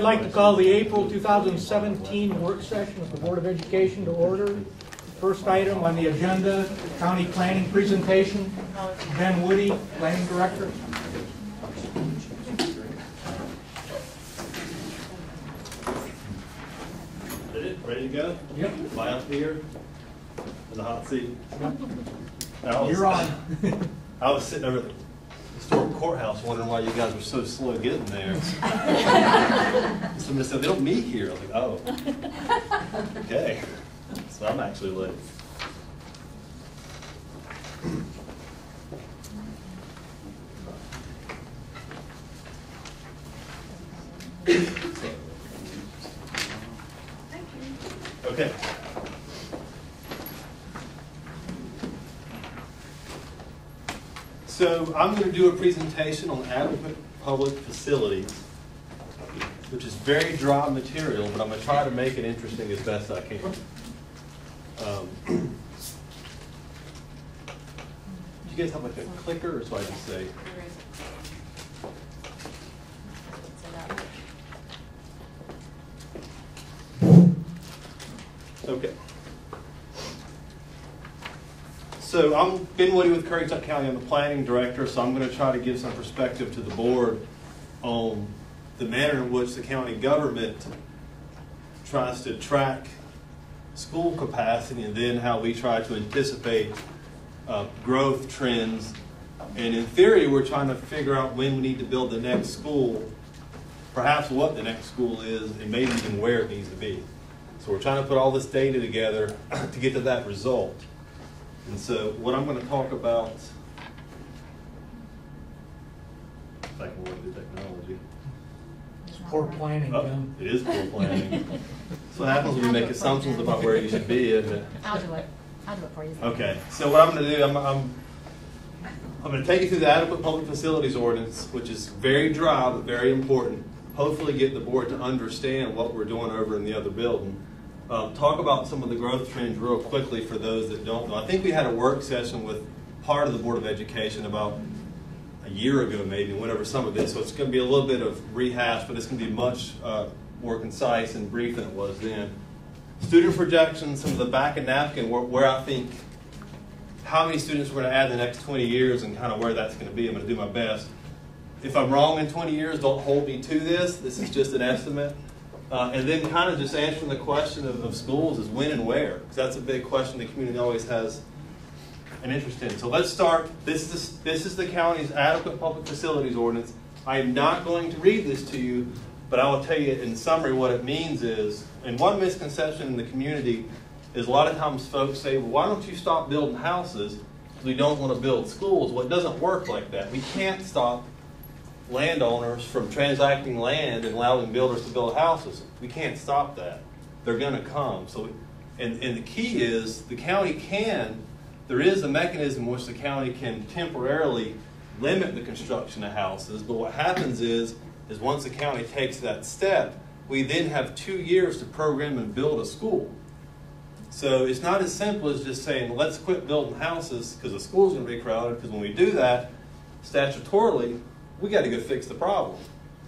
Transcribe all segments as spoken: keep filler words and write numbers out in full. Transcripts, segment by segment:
like to call the April two thousand seventeen work session of the Board of Education to order. First item on the agenda, county planning presentation. Ben Woody, planning director. Ready to go? Yep. Am I up here in the hot seat? Yep. Was, You're on. I was sitting over at the historic courthouse wondering why you guys were so slow getting there. Somebody said, they don't meet here. I was like, oh. Okay. So I'm actually late. Okay. So I'm going to do a presentation on adequate public facilities, which is very dry material, but I'm going to try to make it interesting as best I can. Um, do you guys have like a clicker, or so I just say? Okay. So I'm Ben Woody with Currituck County. I'm the planning director, so I'm going to try to give some perspective to the board on the manner in which the county government tries to track school capacity, and then how we try to anticipate uh, growth trends. And in theory, we're trying to figure out when we need to build the next school, perhaps what the next school is, and maybe even where it needs to be. So we're trying to put all this data together to get to that result. And so what I'm going to talk about, if I can work the technology. It's poor planning, Oh, Jim. it is poor planning. So what happens when you make assumptions about where you should be, isn't it? I'll do it. I'll do it for you. Okay. So what I'm going to do, I'm, I'm, I'm going to take you through the adequate public facilities ordinance, which is very dry but very important. Hopefully get the board to understand what we're doing over in the other building. Um, talk about some of the growth trends real quickly for those that don't know. I think we had a work session with part of the Board of Education about a year ago maybe, went over some of this. So it's going to be a little bit of rehash, but it's going to be much uh, more concise and brief than it was then. Student projections, some of the back and napkin, where, where I think how many students we're going to add in the next twenty years and kind of where that's going to be. I'm going to do my best. If I'm wrong in twenty years, don't hold me to this. This is just an estimate. Uh, and then kind of just answering the question of, of schools is when and where, because that's a big question the community always has an interest in. So let's start. This is, this is the county's adequate public facilities ordinance. I am not going to read this to you, but I will tell you in summary what it means is, and one misconception in the community is a lot of times folks say, well, why don't you stop building houses because we don't want to build schools? Well, it doesn't work like that. We can't stop landowners from transacting land and allowing builders to build houses. We can't stop that. They're going to come. So, and, and the key is the county can, there is a mechanism in which the county can temporarily limit the construction of houses, but what happens is, is once the county takes that step, we then have two years to program and build a school. So it's not as simple as just saying, let's quit building houses because the school's going to be crowded, because when we do that, statutorily, we got to go fix the problem.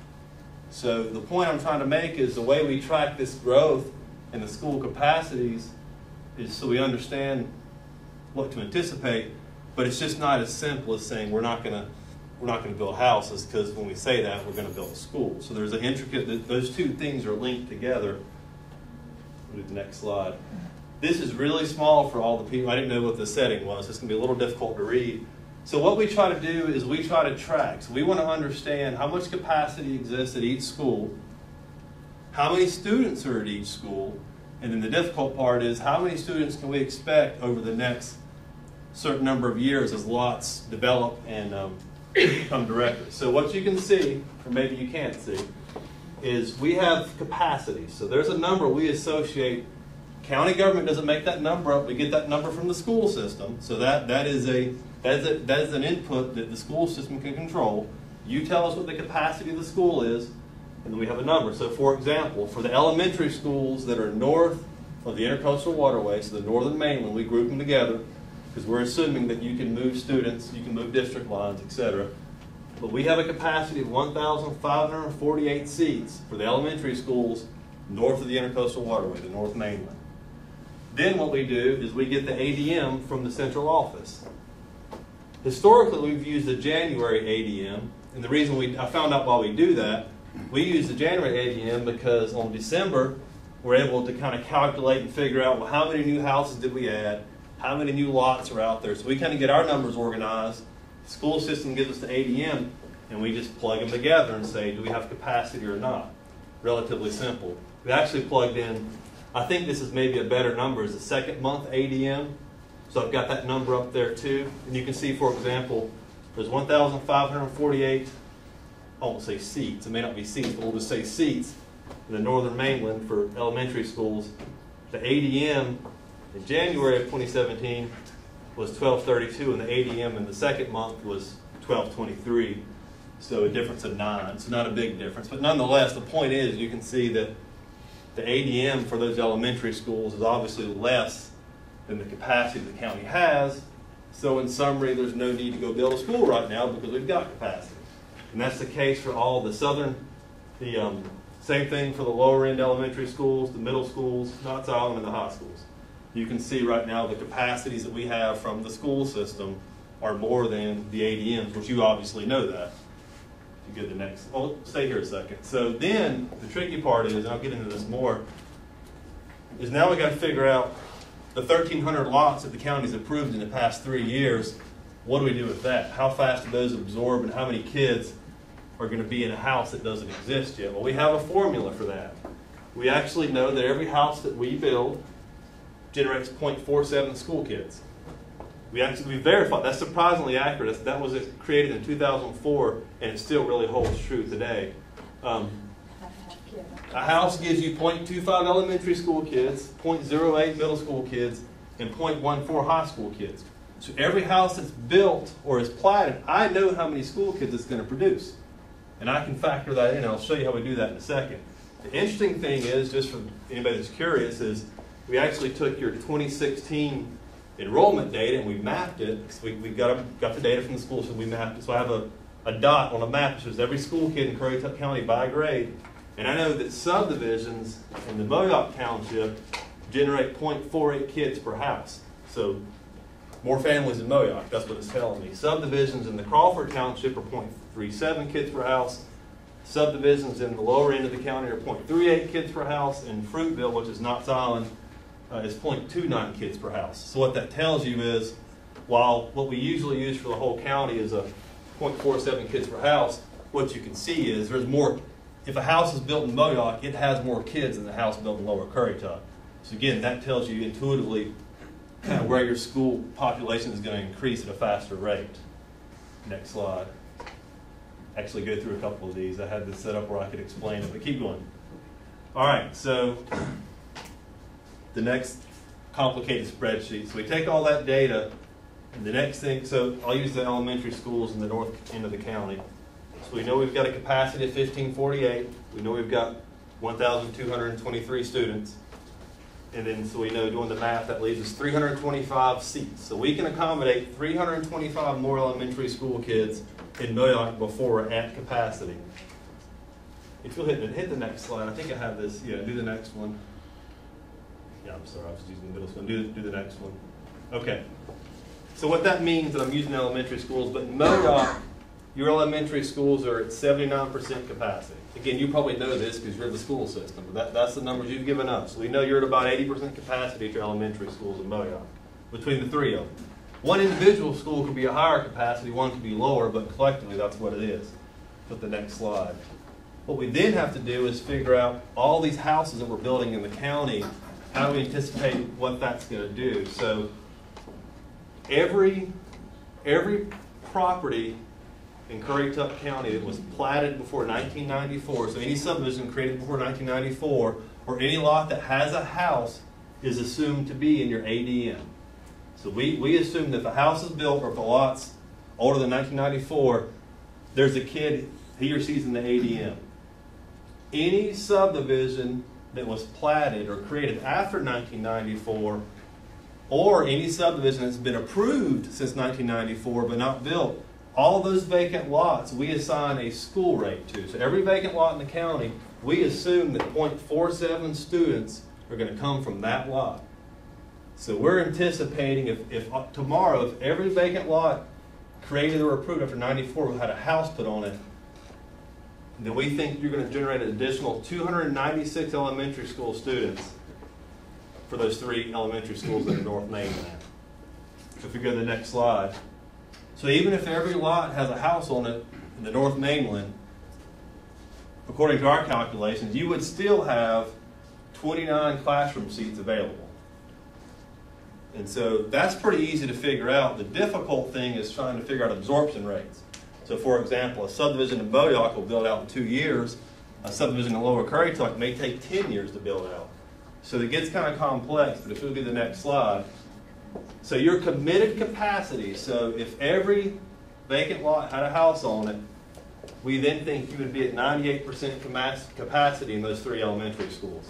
So the point I'm trying to make is the way we track this growth in the school capacities is so we understand what to anticipate, but it's just not as simple as saying we're not going to we're not going to build houses, because when we say that, we're going to build a school. So there's an intricate, those two things are linked together. We'll do the next slide. This is really small for all the people. I didn't know what the setting was. It's going to be a little difficult to read. So what we try to do is we try to track. So we want to understand how much capacity exists at each school, how many students are at each school, and then the difficult part is how many students can we expect over the next certain number of years as lots develop and um, become directed. So what you can see, or maybe you can't see, is we have capacity. So there's a number we associate. County government doesn't make that number up. We get that number from the school system. So that, that is a That is, a, that is an input that the school system can control. You tell us what the capacity of the school is, and then we have a number. So for example, for the elementary schools that are north of the intercoastal waterway, so the northern mainland, we group them together because we're assuming that you can move students, you can move district lines, et cetera. But we have a capacity of one thousand five hundred forty-eight seats for the elementary schools north of the Intercoastal Waterway, the North Mainland. Then what we do is we get the A D M from the central office. Historically, we've used the January A D M, and the reason we, I found out why we do that, we use the January A D M because on December, we're able to kind of calculate and figure out, well, how many new houses did we add, how many new lots are out there, so we kind of get our numbers organized. The school system gives us the A D M, and we just plug them together and say, do we have capacity or not? Relatively simple. We actually plugged in, I think this is maybe a better number, is the second month A D M. So I've got that number up there too. And you can see, for example, there's one thousand five hundred forty-eight, I won't say seats, it may not be seats, but we'll just say seats in the northern mainland for elementary schools. The A D M in January of twenty seventeen was twelve thirty-two, and the A D M in the second month was twelve twenty-three. So a difference of nine. So not a big difference. But nonetheless, the point is you can see that the A D M for those elementary schools is obviously less than the capacity the county has. So in summary, there's no need to go build a school right now because we've got capacity. And that's the case for all the southern, the um, same thing for the lower end elementary schools, the middle schools, Knott's Island, and the high schools. You can see right now the capacities that we have from the school system are more than the A D Ms, which you obviously know that. If you go to the next, oh, stay here a second. So then the tricky part is, and I'll get into this more, is now we got to figure out the thirteen hundred lots that the county's approved in the past three years. What do we do with that? How fast do those absorb, and how many kids are going to be in a house that doesn't exist yet? Well, we have a formula for that. We actually know that every house that we build generates zero point four seven school kids. We actually we verified that's surprisingly accurate. That was created in two thousand four, and it still really holds true today. Um, a house gives you zero point two five elementary school kids, zero point zero eight middle school kids, and zero point one four high school kids. So every house that's built or is platted, I know how many school kids it's going to produce. And I can factor that in. I'll show you how we do that in a second. The interesting thing is, just for anybody that's curious, is we actually took your twenty sixteen enrollment data and we mapped it. So we, we got, a, got the data from the school, so we mapped it. So I have a, a dot on a map that shows every school kid in Currituck County by grade. And I know that subdivisions in the Modoc Township generate zero point four eight kids per house. So more families in Modoc, that's what it's telling me. Subdivisions in the Crawford Township are zero point three seven kids per house. Subdivisions in the lower end of the county are zero point three eight kids per house. And Fruitville, which is Knott's Island, uh, is zero point two nine kids per house. So what that tells you is, while what we usually use for the whole county is a zero point four seven kids per house, what you can see is there's more. If a house is built in Modoc, it has more kids than the house built in Lower Currituck. So again, that tells you intuitively kind of where your school population is going to increase at a faster rate. Next slide. Actually go through a couple of these. I had this set up where I could explain it, but keep going. All right, so the next complicated spreadsheet. So we take all that data, and the next thing, so I'll use the elementary schools in the north end of the county. So we know we've got a capacity of fifteen forty-eight. We know we've got one thousand two hundred twenty-three students. And then, so we know doing the math, that leaves us three hundred twenty-five seats. So we can accommodate three hundred twenty-five more elementary school kids in Modoc before we're at capacity. If you'll hit, hit the next slide. I think I have this. Yeah, do the next one. Yeah, I'm sorry, I was using the middle one. Do, do the next one. Okay. So what that means that I'm using elementary schools, but in Modoc, your elementary schools are at seventy-nine percent capacity. Again, you probably know this because you're the school system, but that, that's the numbers you've given us. So we know you're at about eighty percent capacity at your elementary schools in Modoc, between the three of them. One individual school could be a higher capacity, one could be lower, but collectively that's what it is. Put the next slide. What we then have to do is figure out all these houses that we're building in the county, how do we anticipate what that's going to do. So every, every property in Currituck County that was platted before nineteen ninety-four, so any subdivision created before nineteen ninety-four, or any lot that has a house is assumed to be in your A D M. So we, we assume that if a house is built or if the lot's older than nineteen ninety-four, there's a kid, he or she's in the A D M. Any subdivision that was platted or created after nineteen ninety-four, or any subdivision that's been approved since nineteen ninety-four but not built, all those vacant lots we assign a school rate to. So every vacant lot in the county, we assume that zero point four seven students are going to come from that lot. So we're anticipating if, if uh, tomorrow, if every vacant lot created or approved after ninety-four had a house put on it, then we think you're going to generate an additional two hundred ninety-six elementary school students for those three elementary schools that are North Mainland. So if you go to the next slide. So even if every lot has a house on it in the North Mainland, according to our calculations, you would still have twenty-nine classroom seats available. And so that's pretty easy to figure out. The difficult thing is trying to figure out absorption rates. So for example, a subdivision in Boyock will build out in two years. A subdivision in Lower Currituck may take ten years to build out. So it gets kind of complex, but if you'll do the next slide. So your committed capacity, so if every vacant lot had a house on it, we then think you would be at ninety-eight percent capacity in those three elementary schools.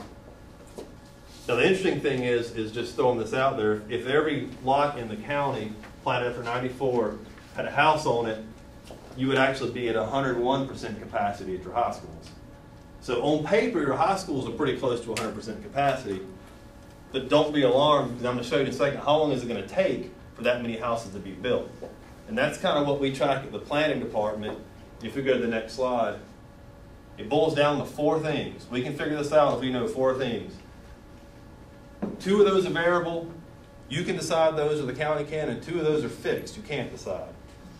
Now the interesting thing is, is just throwing this out there, if every lot in the county platted after ninety-four had a house on it, you would actually be at one hundred one percent capacity at your high schools. So on paper, your high schools are pretty close to one hundred percent capacity, but don't be alarmed, because I'm going to show you in a second how long is it going to take for that many houses to be built. And that's kind of what we track at the planning department. If we go to the next slide, it boils down to four things. We can figure this out if we know four things. Two of those are variable. You can decide those, or the county can, and two of those are fixed. You can't decide.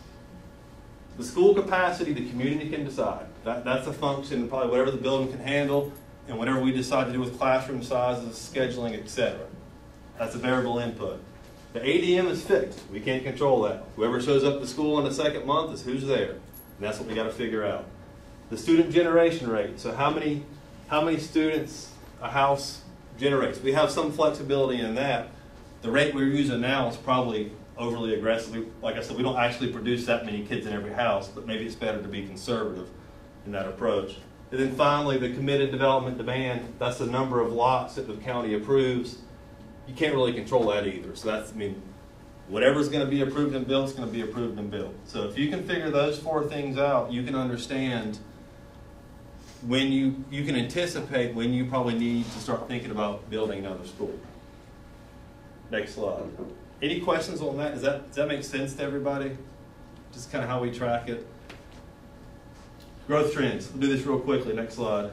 The school capacity, the community can decide. That, that's a function of probably whatever the building can handle and whatever we decide to do with classroom sizes, scheduling, et cetera. That's a variable input. The A D M is fixed. We can't control that. Whoever shows up to school in the second month is who's there. And that's what we got to figure out. The student generation rate. So how many, how many students a house generates. We have some flexibility in that. The rate we're using now is probably overly aggressive. We, like I said, we don't actually produce that many kids in every house, but maybe it's better to be conservative in that approach. And then finally, the committed development demand. That's the number of lots that the county approves. You can't really control that either. So that's, I mean, whatever's going to be approved and built is going to be approved and built. So if you can figure those four things out, you can understand when you, you can anticipate when you probably need to start thinking about building another school. Next slide. Any questions on that? Does that, does that make sense to everybody? Just kind of how we track it. Growth trends. We'll do this real quickly. Next slide.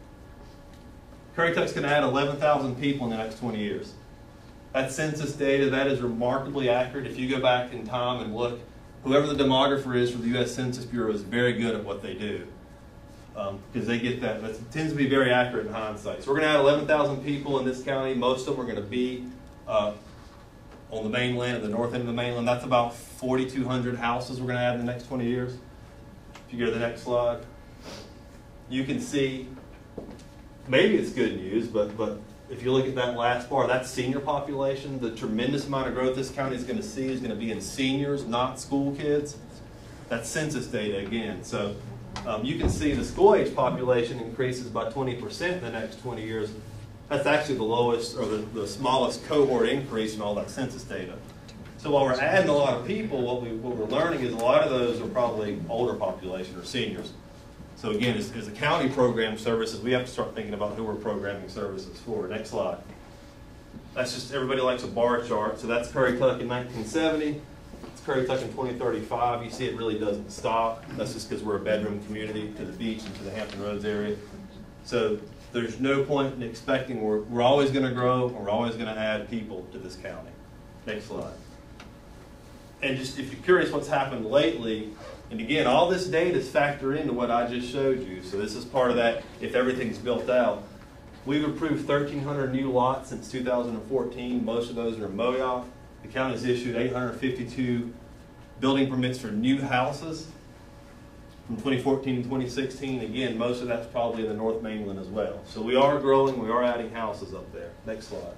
Currituck's going to add eleven thousand people in the next twenty years. That's census data. That is remarkably accurate. If you go back in time and look, whoever the demographer is for the U S Census Bureau is very good at what they do. Because um, they get that. That tends to be very accurate in hindsight. So we're going to add eleven thousand people in this county. Most of them are going to be uh, on the mainland, at the north end of the mainland. That's about forty-two hundred houses we're going to add in the next twenty years. If you go to the next slide, you can see, maybe it's good news, but, but if you look at that last bar, that's senior population. The tremendous amount of growth this county is going to see is going to be in seniors, not school kids. That's census data again. So um, you can see the school age population increases by twenty percent in the next twenty years. That's actually the lowest or the, the smallest cohort increase in all that census data. So while we're adding a lot of people, what, we, what we're learning is a lot of those are probably older population or seniors. So again, as, as a county program services, we have to start thinking about who we're programming services for. Next slide. That's just, everybody likes a bar chart. So that's Currituck in nineteen seventy. It's Currituck in twenty thirty-five. You see it really doesn't stop. That's just because we're a bedroom community to the beach and to the Hampton Roads area. So there's no point in expecting we're, we're always going to grow and we're always going to add people to this county. Next slide. And just if you're curious what's happened lately, and again, all this data is factored into what I just showed you. So this is part of that if everything's built out. We've approved thirteen hundred new lots since two thousand fourteen. Most of those are in Moyock. The county's issued eight hundred fifty-two building permits for new houses from twenty fourteen and twenty sixteen. Again, most of that's probably in the North Mainland as well. So we are growing. We are adding houses up there. Next slide.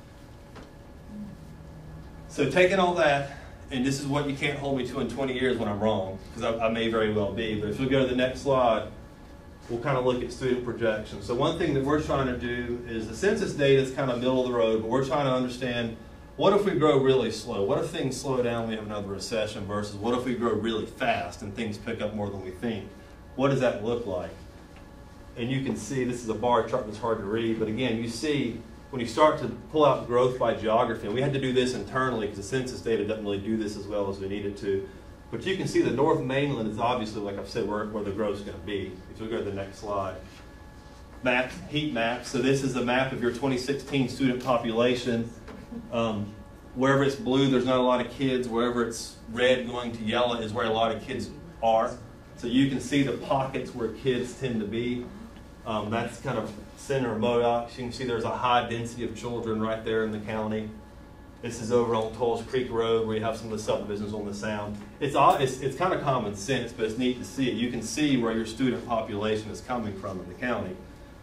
So taking all that, and this is what you can't hold me to in twenty years when I'm wrong, because I, I may very well be. But if you'll go to the next slide, we'll kind of look at student projections. So one thing that we're trying to do is the census data is kind of middle of the road, but we're trying to understand what if we grow really slow? What if things slow down, we have another recession, versus what if we grow really fast and things pick up more than we think? What does that look like? And you can see, this is a bar chart that's hard to read, but again, you see when you start to pull out growth by geography, and we had to do this internally because the census data doesn't really do this as well as we need it to, but you can see the North Mainland is obviously, like I've said, where, where the growth is going to be. If you go to the next slide. Map, heat map. So this is a map of your twenty sixteen student population. Um, wherever it's blue, there's not a lot of kids. Wherever it's red going to yellow is where a lot of kids are. So you can see the pockets where kids tend to be. Um, that's kind of center of Modoc. You can see there's a high density of children right there in the county. This is over on Tulls Creek Road where you have some of the subdivisions on the Sound. It's, it's, it's kind of common sense, but it's neat to see it. You can see where your student population is coming from in the county.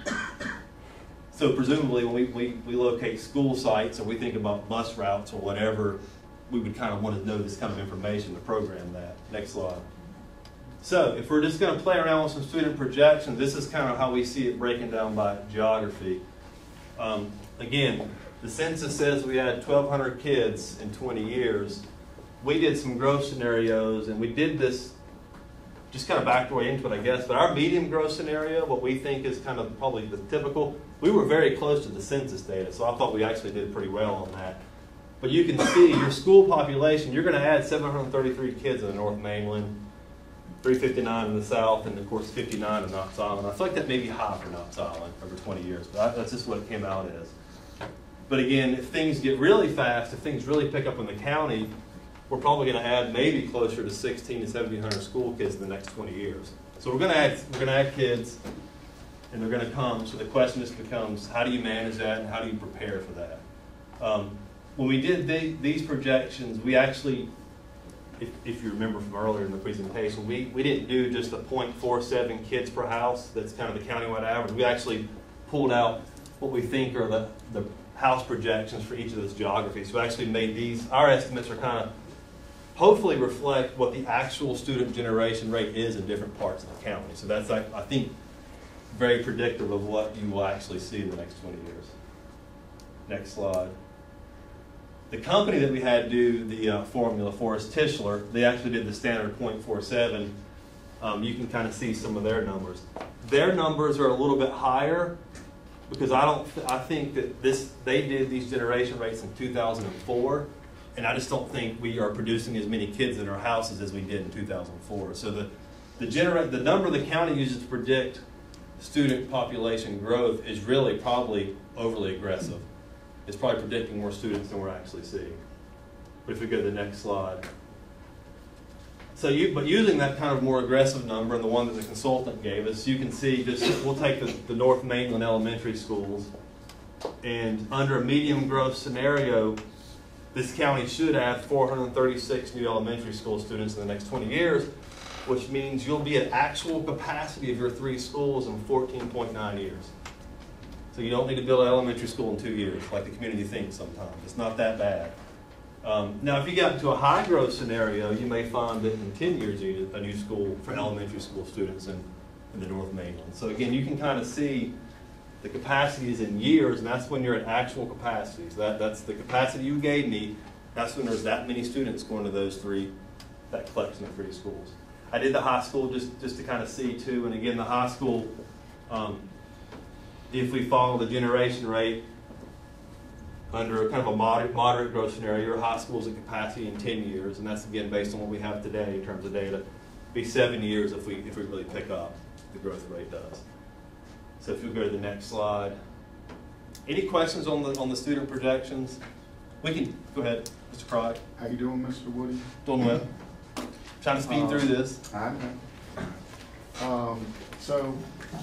So presumably when we, we, we locate school sites or we think about bus routes or whatever, we would kind of want to know this kind of information to program that. Next slide. So if we're just going to play around with some student projections, this is kind of how we see it breaking down by geography. Um, again, the census says we had twelve hundred kids in twenty years. We did some growth scenarios, and we did this just kind of backed way into it, I guess. But our medium growth scenario, what we think is kind of probably the typical, we were very close to the census data, so I thought we actually did pretty well on that. But you can see your school population, you're going to add seven hundred thirty-three kids in the North Mainland, three fifty-nine in the South, and of course fifty-nine in Knox Island. I feel like that may be high for Knox Island over twenty years, but that's just what it came out as. But again, if things get really fast, if things really pick up in the county, we're probably going to add maybe closer to sixteen to seventeen hundred school kids in the next twenty years. So we're going to add we're going to add kids, and they're going to come. So the question just becomes, how do you manage that, and how do you prepare for that? Um, when we did the, these projections, we actually, if, if you remember from earlier in the presentation, we, we didn't do just the zero point four seven kids per house. That's kind of the countywide average. We actually pulled out what we think are the, the house projections for each of those geographies. So we actually made these, our estimates are kind of, hopefully reflect what the actual student generation rate is in different parts of the county. So that's, I, I think, very predictive of what you will actually see in the next twenty years. Next slide. The company that we had do the uh, formula for is Tischler. They actually did the standard zero point four seven. Um, you can kind of see some of their numbers. Their numbers are a little bit higher because I don't. Th I think that this they did these generation rates in two thousand four, and I just don't think we are producing as many kids in our houses as we did in two thousand four. So the the generate the number the county uses to predict student population growth is really probably overly aggressive. It's probably predicting more students than we're actually seeing. But if we go to the next slide. So you, but using that kind of more aggressive number and the one that the consultant gave us, you can see just, we'll take the, the North Mainland elementary schools, and under a medium growth scenario, this county should add four hundred thirty-six new elementary school students in the next twenty years, which means you'll be at actual capacity of your three schools in fourteen point nine years. So you don't need to build an elementary school in two years, like the community thinks sometimes. It's not that bad. Um, now, if you got into a high growth scenario, you may find that in ten years you need a new school for elementary school students in, in the North Mainland. So again, you can kind of see the capacity is in years, and that's when you're at actual capacity. So that, that's the capacity you gave me. That's when there's that many students going to those three, that collection of three schools. I did the high school just, just to kind of see too, and again, the high school, um, if we follow the generation rate under a kind of a moderate, moderate growth scenario, your high school's at capacity in ten years, and that's again based on what we have today in terms of data. It'd be seven years if we, if we really pick up, the growth rate does. So if you go to the next slide. Any questions on the, on the student projections? We can, go ahead, Mister Craddock. How you doing, Mister Woody? Doing well. Trying to speed um, through this. I know. Um, so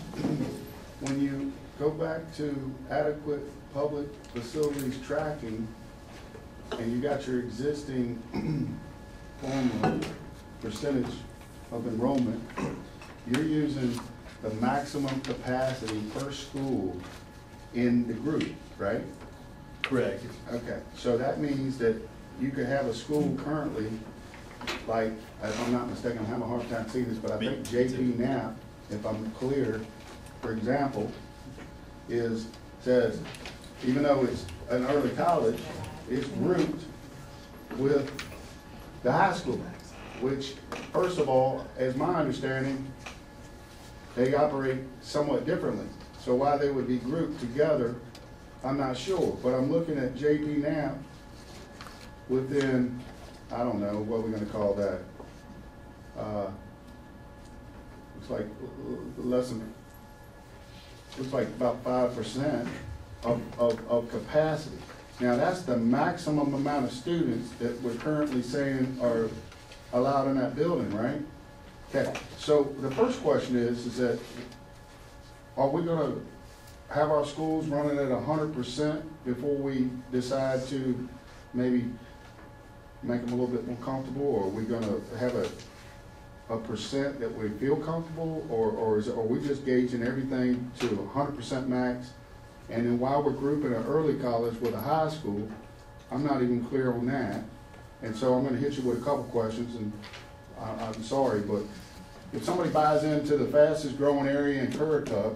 when you go back to adequate public facilities tracking, and you got your existing formula percentage of enrollment, you're using the maximum capacity per school in the group, right? Correct. Okay, so that means that you could have a school currently, like, if I'm not mistaken, I'm having a hard time seeing this, but I think J P Knapp, if I'm clear, for example, is, says, even though it's an early college, is grouped with the high school, which, first of all, as my understanding, they operate somewhat differently. So why they would be grouped together, I'm not sure. But I'm looking at J P Knapp within, I don't know, what we're gonna call that. Uh, looks like less than, looks like about five percent of, of, of capacity. Now that's the maximum amount of students that we're currently saying are allowed in that building, right? Okay, so the first question is, is that, are we gonna have our schools running at a hundred percent before we decide to maybe make them a little bit more comfortable, or are we gonna have a, a percent that we feel comfortable, or, or is it, are we just gauging everything to a hundred percent max? And then while we're grouping an early college with a high school, I'm not even clear on that. And so I'm gonna hit you with a couple questions, and I, I'm sorry, but if somebody buys into the fastest growing area in Currituck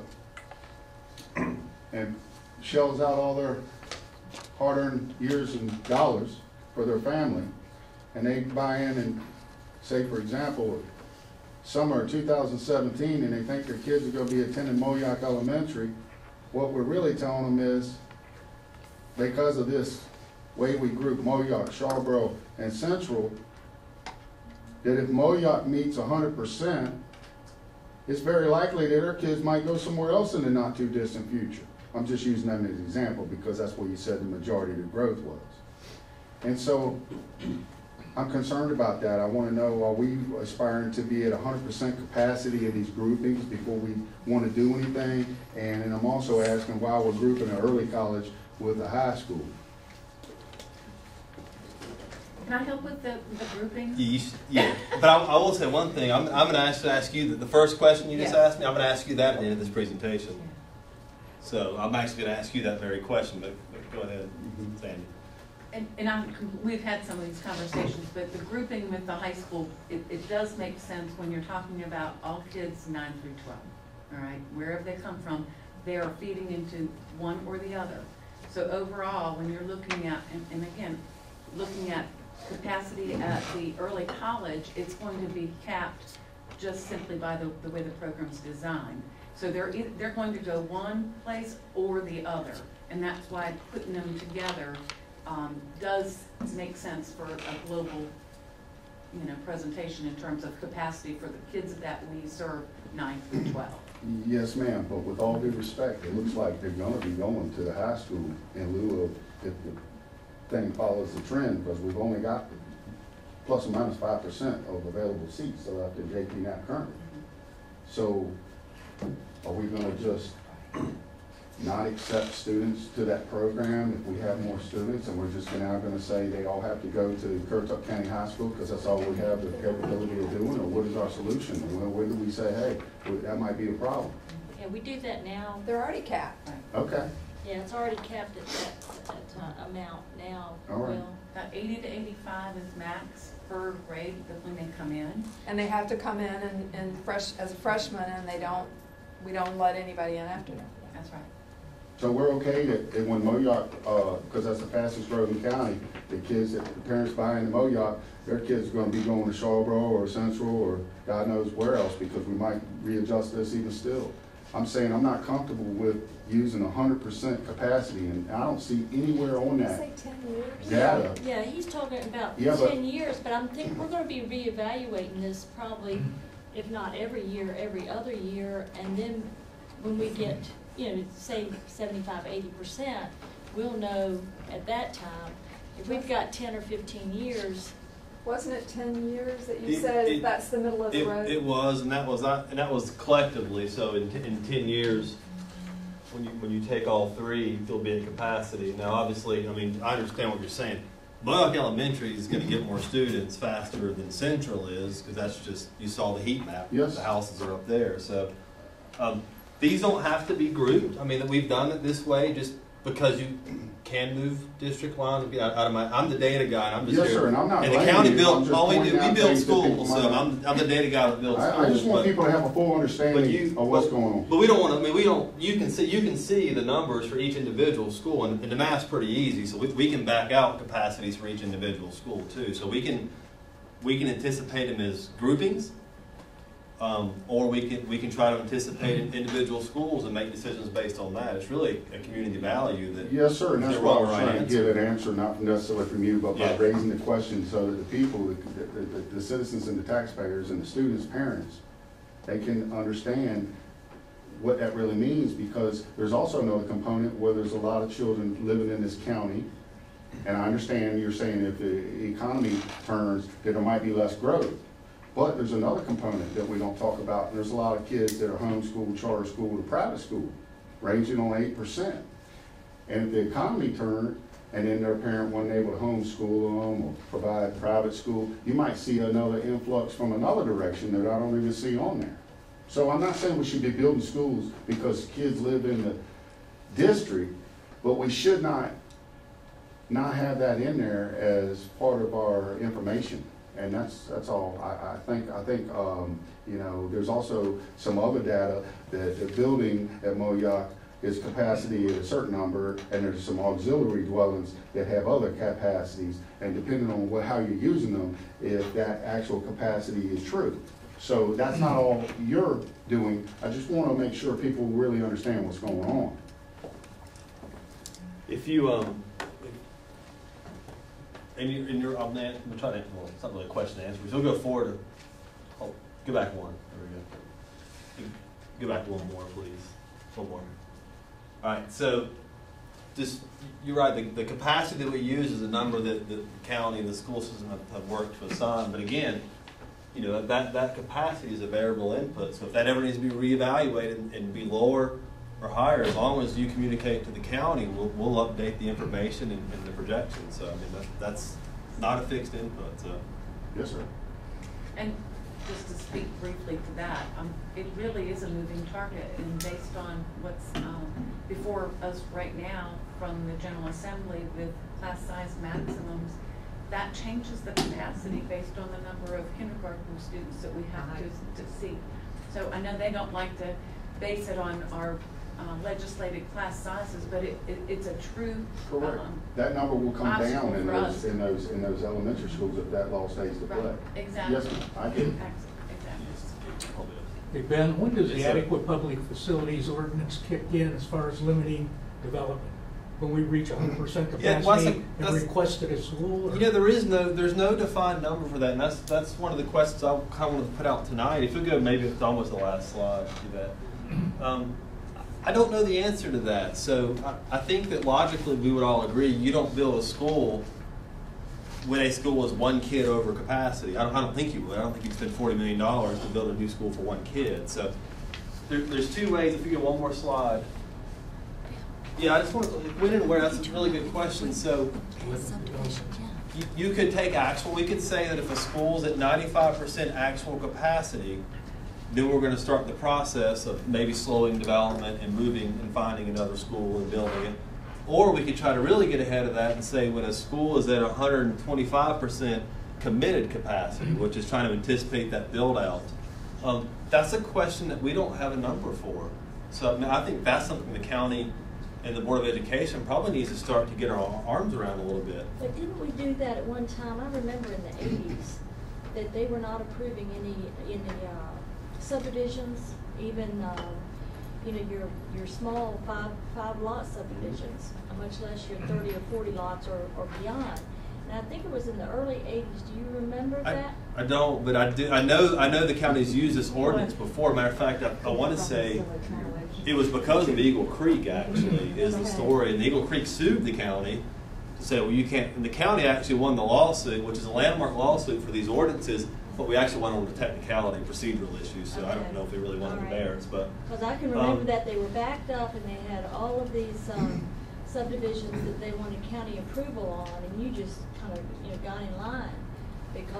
and shells out all their hard-earned years and dollars for their family, and they buy in and say, for example, summer two thousand seventeen, and they think their kids are gonna be attending Moyock Elementary, what we're really telling them is, because of this way we group Moyock, Sharboro, and Central, that if Moyock meets one hundred percent, it's very likely that our kids might go somewhere else in the not too distant future. I'm just using them as an example because that's where you said the majority of the growth was. And so I'm concerned about that. I want to know, are we aspiring to be at one hundred percent capacity of these groupings before we want to do anything? And, and I'm also asking why we're grouping an early college with a high school. Can I help with the, the grouping? You, yeah, but I, I will say one thing. I'm, I'm going to ask, ask you the, the first question you just Yeah. asked me. I'm going to ask you that at the end of this presentation. Yeah. So I'm actually going to ask you that very question. But, but go ahead, Sandy. And, and I'm, we've had some of these conversations, but the grouping with the high school, it, it does make sense when you're talking about all kids nine through twelve, all right? Wherever they come from, they are feeding into one or the other. So overall, when you're looking at, and, and again, looking at capacity at the early college, it's going to be capped just simply by the, the way the program's designed. So they're, e- they're going to go one place or the other, and that's why putting them together Um, does make sense for a global, you know, presentation in terms of capacity for the kids that we serve nine through twelve. Yes, ma'am, but with all due respect, it looks like they're gonna be going to the high school in lieu of, if the thing follows the trend, because we've only got plus or minus five percent of available seats, so after J P Knapp currently. So are we gonna just not accept students to that program if we have more students, and we're just now going to say they all have to go to Currituck County High School because that's all we have the capability of doing, or what is our solution? And when, when do we say, hey, that might be a problem? Yeah, we do that now. They're already capped. Okay. Yeah, it's already capped at that, that uh, amount now. All right. Will. About eighty to eighty-five is max per grade when they come in. And they have to come in and, and fresh, as a freshman, and they don't, we don't let anybody in after them. That's right. So we're okay that, that when Moyock, uh, because that's the fastest growing county, the kids that the parents buy into Moyock, their kids are going to be going to Sharboro or Central or God knows where else, because we might readjust this even still. I'm saying I'm not comfortable with using one hundred percent capacity, and I don't see anywhere on that Say ten years? data. Yeah, he's talking about Yeah, but- ten years, but I'm thinking we're gonna be reevaluating this probably, if not every year, every other year, and then when we get, you know, say seventy-five, eighty percent, we'll know at that time. If we've got ten or fifteen years, Wasn't it ten years that you It- said it- that's the middle of the It, road? it was, and that was not, and that was collectively. So in, in ten years, when you when you take all three, you'll be at capacity. Now, obviously, I mean, I understand what you're saying. Moyock Elementary is going to get more students faster than Central is, because that's just, you saw the heat map. Yes. The houses are up there. So um, these don't have to be grouped. I mean, we've done it this way just because you can move district lines out out of my, I'm the data guy, and I'm just Yes, here. sir, and I'm not And the blaming county you, I'm built, just all we do, pointing we out build things that people schools, might so not- I'm, I'm the data guy that builds I, schools. I just want but- people to have a full But understanding you, of what's but- going on. But we don't want to, I mean, we don't, you can see, you can see the numbers for each individual school, and, and the math's pretty easy, so we, we can back out capacities for each individual school too. So we can, we can anticipate them as groupings, um, or we can, we can try to anticipate in individual schools and make decisions based on that. It's really a community value that. Yes, sir, and that's They're why I wrong was right trying to answer. get an answer, not necessarily from you, but by Yeah. raising the question so that the people, the, the, the- the citizens and the taxpayers and the students' parents, they can understand what that really means, because there's also another component where there's a lot of children living in this county. And I understand you're saying if the economy turns, that there might be less growth. But there's another component that we don't talk about, and there's a lot of kids that are homeschooled, charter school, to private school, ranging on eight percent. And if the economy turned, and then their parent wasn't able to homeschool them or provide private school, you might see another influx from another direction that I don't even see on there. So I'm not saying we should be building schools because kids live in the district, but we should not not have that in there as part of our information. And that's that's all. I, I think I think um, you know, there's also some other data that the building at Moyoc is capacity at a certain number, and there's some auxiliary dwellings that have other capacities, and depending on what, how you're using them, if that actual capacity is true. So that's not all you're doing. I just want to make sure people really understand what's going on. If you, um, and you, and you're, I'm gonna try to, well, it's not really a question to answer, so we'll go forward. Oh, go back one, there we go. Go back one more, please, one more. All right, so, just, you're right, the, the capacity that we use is a number that the county and the school system have, have worked to assign, but again, you know, that, that capacity is a variable input, so if that ever needs to be reevaluated and, and be lower or higher, as long as you communicate to the county, we'll, we'll update the information and, and the projections. So I mean, that, that's not a fixed input. So. Yes, sir. And just to speak briefly to that, um, it really is a moving target, and based on what's um, before us right now from the General Assembly with class size maximums, that changes the capacity based on the number of kindergarten students that we have to, to see. So I know they don't like to base it on our Uh, legislated class sizes, but it, it, it's a true. Correct. Um, That number will come obstacle down in for those, us. in those, in those elementary schools if that law stays to play. Right, exactly. Yes, ma'am, I get it. Exactly. Hey, Ben, when does the Yes, sir. adequate public facilities ordinance kick in as far as limiting development? When we reach one hundred percent Yeah, well, that's capacity a- and that's- request it as school? or- You know, there is no, there's no defined number for that, and that's that's one of the questions I kind of want to put out tonight. If we go, maybe it's almost the last slide. Do that. Um, I don't know the answer to that, so I, I think that logically we would all agree you don't build a school when a school is one kid over capacity. I don't, I don't think you would. I don't think you'd spend forty million dollars to build a new school for one kid. So there, there's two ways. If you get one more slide. Yeah, I just want to, when and where, that's a really good question. So you, you could take actual, we could say that if a school's at ninety-five percent actual capacity, then we're going to start the process of maybe slowing development and moving and finding another school and building it. Or we could try to really get ahead of that and say when a school is at one hundred twenty-five percent committed capacity, which is trying to anticipate that build out, um, that's a question that we don't have a number for. So I, mean, I think that's something the county and the Board of Education probably needs to start to get our arms around a little bit. But didn't we do that at one time? I remember in the eighties that they were not approving any, any uh, subdivisions, even, um, you know, your, your small five, five lot subdivisions, much less your thirty or forty lots or, or beyond. And I think it was in the early eighties. Do you remember I, that? I don't, but I do. I know. I know the county's used this ordinance before. Matter of fact, I, I want to say it was because of Eagle Creek. Actually, is the story. And Eagle Creek sued the county to say, well, you can't. And the county actually won the lawsuit, which is a landmark lawsuit for these ordinances. But we actually went on to technicality, procedural issues. So I don't Okay. know if they really won on the All right. merits. But Because I can remember um, that they were backed up and they had all of these um, subdivisions that they wanted county approval on, and you just kind of, you know, got in line because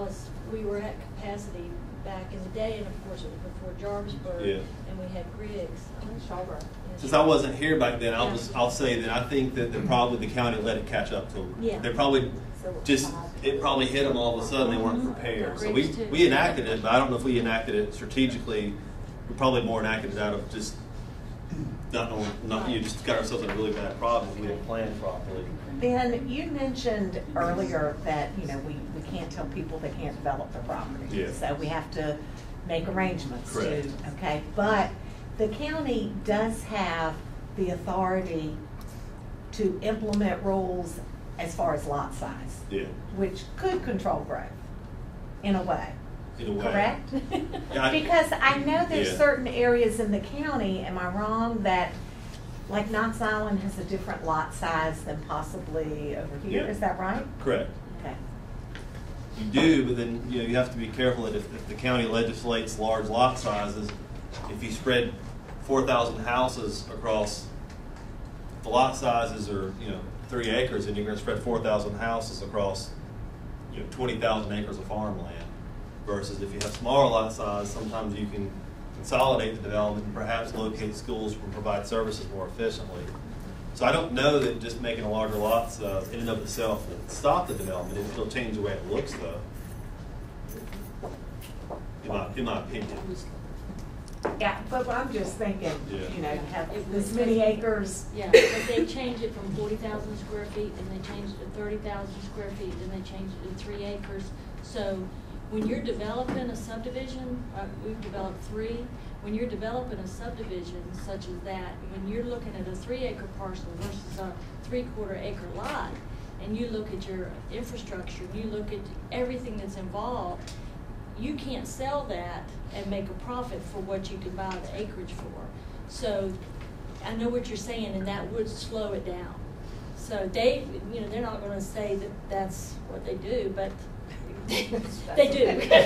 because we were at capacity back in the day, and of course it was before Jarvisburg, Yeah. and we had Griggs. Shelburne. Since I wasn't here back then, I'll just, I'll say that I think that the, probably the county let it catch up to them. Yeah. They're probably just, it probably hit them all of a sudden, they weren't prepared. So we, we enacted it, but I don't know if we enacted it strategically. We probably more enacted it out of just not knowing, not, you just got ourselves in a really bad problem if we didn't plan properly. Ben, you mentioned earlier that, you know, we, we can't tell people they can't develop their property. Yeah. So we have to make arrangements to, Correct. okay? But the county does have the authority to implement rules as far as lot size, Yeah, which could control growth, in a way. in a way. Correct? Yeah, I- Because I know there's Yeah. certain areas in the county, am I wrong, that, like Knox Island has a different lot size than possibly over here, Yeah. is that right? Correct. Okay. You do, but then, you know, you have to be careful that if, if the county legislates large lot sizes, if you spread four thousand houses across, the lot sizes are, you know, three acres, and you're gonna spread four thousand houses across, you know, twenty thousand acres of farmland. Versus if you have smaller lot size, sometimes you can consolidate the development and perhaps locate schools and provide services more efficiently. So I don't know that just making a larger lot size in and of itself will stop the development. It'll change the way it looks, though. In my, in my opinion. Yeah, but I'm just thinking, Yeah. you know, you have It this was- many acres. Yeah, but they changed it from forty thousand square feet, then they changed it to thirty thousand square feet, then they changed it to three acres. So when you're developing a subdivision, uh, we've developed three, when you're developing a subdivision such as that, when you're looking at a three acre parcel versus a three quarter acre lot, and you look at your infrastructure, you look at everything that's involved, you can't sell that and make a profit for what you can buy the acreage for. So I know what you're saying, and that would slow it down. So they, you know, they're not gonna say that that's what they do, but they do.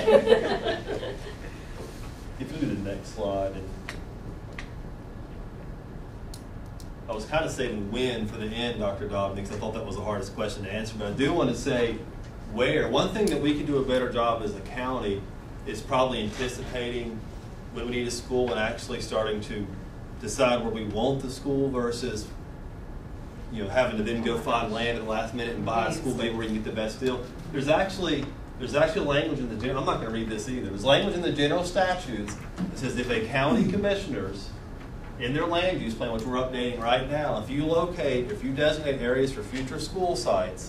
If you do the next slide, and I was kind of saving when for the end, Doctor Dobney, because I thought that was the hardest question to answer. But I do want to say where. One thing that we can do a better job as a county is probably anticipating when we need a school and actually starting to decide where we want the school versus, you know, having to then go find land at the last minute and buy a school maybe where you get the best deal. There's actually There's actually language in the general, I'm not going to read this either. There's language in the general statutes that says if a county commissioners in their land use plan, which we're updating right now, if you locate, if you designate areas for future school sites,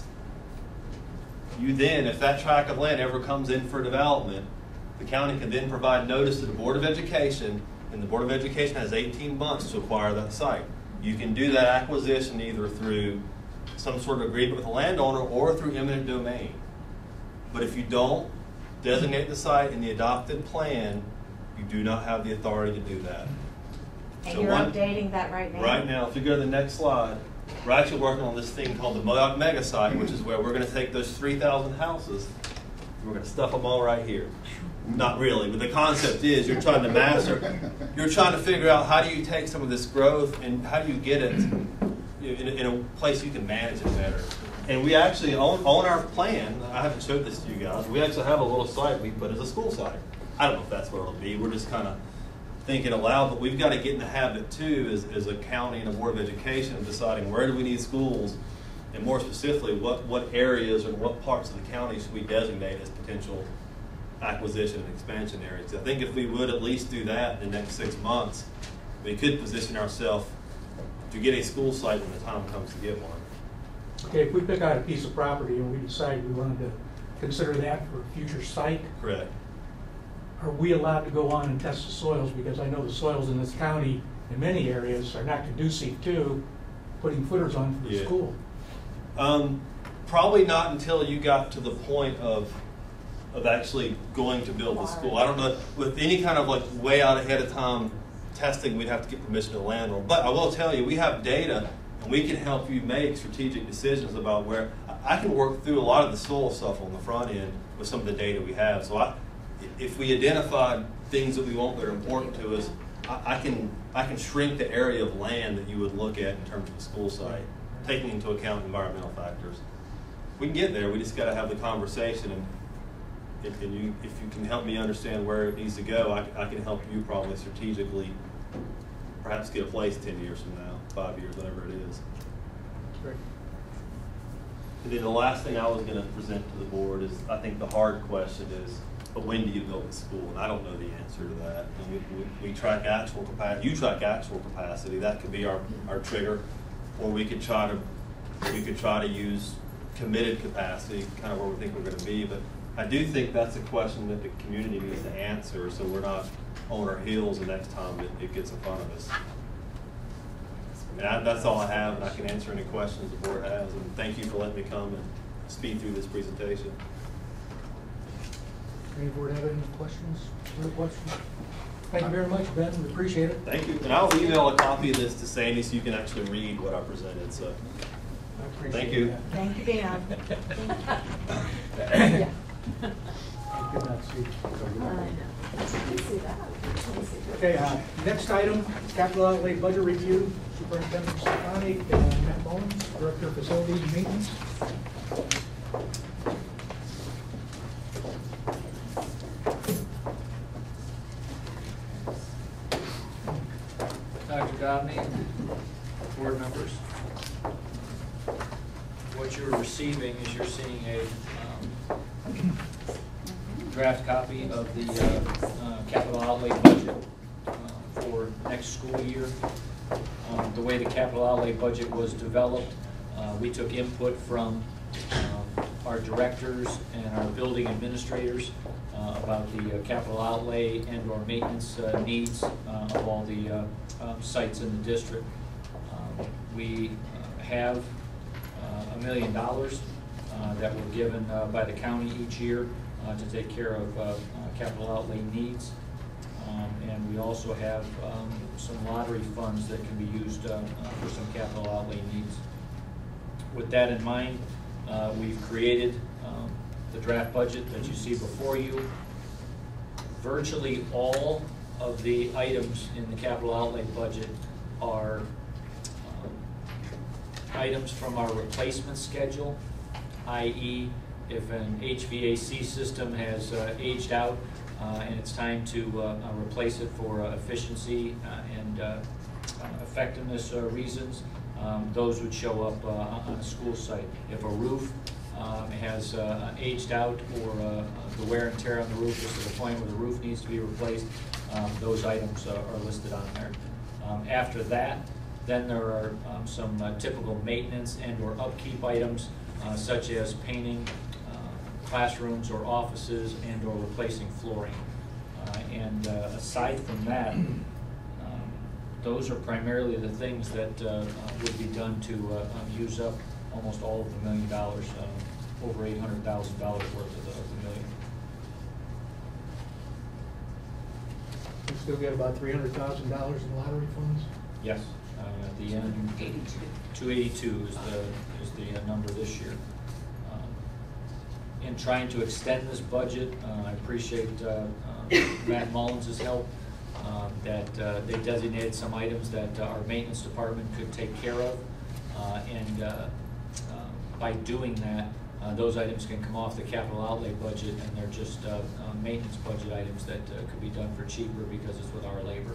you then, if that tract of land ever comes in for development, the county can then provide notice to the Board of Education, and the Board of Education has eighteen months to acquire that site. You can do that acquisition either through some sort of agreement with the landowner or through eminent domain. But if you don't designate the site in the adopted plan, you do not have the authority to do that. And So you're one- updating that right now? Right now, if you go to the next slide, we're actually working on this thing called the Modoc Mega Site, which is where we're going to take those three thousand houses, and we're going to stuff them all right here. Not really, but the concept is you're trying to master, you're trying to figure out how do you take some of this growth and how do you get it in, in a place you can manage it better. And we actually, on, on our plan, I haven't showed this to you guys, we actually have a little site we put as a school site. I don't know if that's where it'll be, we're just kind of thinking aloud, but we've got to get in the habit too as, as a county and a Board of Education of deciding where do we need schools, and more specifically, what, what areas or what parts of the county should we designate as potential acquisition and expansion areas. I think if we would at least do that in the next six months, we could position ourselves to get a school site when the time comes to get one. Okay, if we pick out a piece of property and we decide we wanted to consider that for a future site, Correct. are we allowed to go on and test the soils? Because I know the soils in this county, in many areas, are not conducive to putting footers on for the Yeah. school. Um, probably not until you got to the point of of actually going to build the school. I don't know, with any kind of like way out ahead of time testing, we'd have to get permission to the landlord. But I will tell you, we have data, and we can help you make strategic decisions about where, I can work through a lot of the soil stuff on the front end with some of the data we have. So I, if we identify things that we want that are important to us, I, I can I can shrink the area of land that you would look at in terms of a school site, taking into account environmental factors. We can get there, we just got to have the conversation. And if, and you, if you can help me understand where it needs to go, I, I can help you probably strategically, perhaps get a place ten years from now, five years, whatever it is. Great. And then the last thing I was going to present to the board is, I think the hard question is, but when do you build the school? And I don't know the answer to that. And we, we, we track actual capacity. You track actual capacity. That could be our, our trigger, or we could try to we could try to use committed capacity, kind of where we think we're going to be. But I do think that's a question that the community needs to answer, so we're not on our heels the next time it, it gets in front of us. And I, that's all I have, and I can answer any questions the board has. And thank you for letting me come and speed through this presentation. Any board have any questions? Other questions? Thank you very much, Ben. We appreciate it. Thank you. And I'll email a copy of this to Sandy so you can actually read what I presented. So, I appreciate thank you. that. Thank you, Ben. Yeah. I could not see. I know. You see that? You see that? Okay, uh, next item, capital outlay budget review. Superintendent Stefani and Matt Mullins, Director of Facilities and Maintenance. Doctor Gobney, board members, what you're receiving is you're seeing a um, draft copy of the uh, uh, capital outlay budget uh, for next school year. Um, the way the capital outlay budget was developed, uh, we took input from um, our directors and our building administrators uh, about the uh, capital outlay and or maintenance uh, needs uh, of all the uh, um, sites in the district. Um, we uh, have uh, a million dollars uh, that were given uh, by the county each year uh, to take care of uh, uh, capital outlay needs. Um, and we also have um, some lottery funds that can be used uh, uh, for some capital outlay needs. With that in mind, uh, we've created um, the draft budget that you see before you. Virtually all of the items in the capital outlay budget are um, items from our replacement schedule, that is if an H V A C system has uh, aged out uh, and it's time to uh, uh, replace it for uh, efficiency uh, and uh, uh, effectiveness uh, reasons, um, those would show up uh, on a school site. If a roof um, has uh, aged out, or uh, the wear and tear on the roof is to the point where the roof needs to be replaced, um, those items uh, are listed on there. Um, after that, then there are um, some uh, typical maintenance and or upkeep items uh, such as painting uh, classrooms or offices and or replacing flooring. Uh, and uh, aside from that, um, those are primarily the things that uh, uh, would be done to uh, um, use up almost all of the million dollars, uh, over eight hundred thousand dollars worth of the, of the million. We still get about three hundred thousand dollars in lottery funds. Yes, uh, at the end, two eighty-two is the is the uh, number this year. Um, in trying to extend this budget, uh, I appreciate uh, uh, Matt Mullins' help. Um, that uh, they designated some items that uh, our maintenance department could take care of, uh, and uh, uh, by doing that, uh, those items can come off the capital outlay budget, and they're just uh, uh, maintenance budget items that uh, could be done for cheaper because it's with our labor.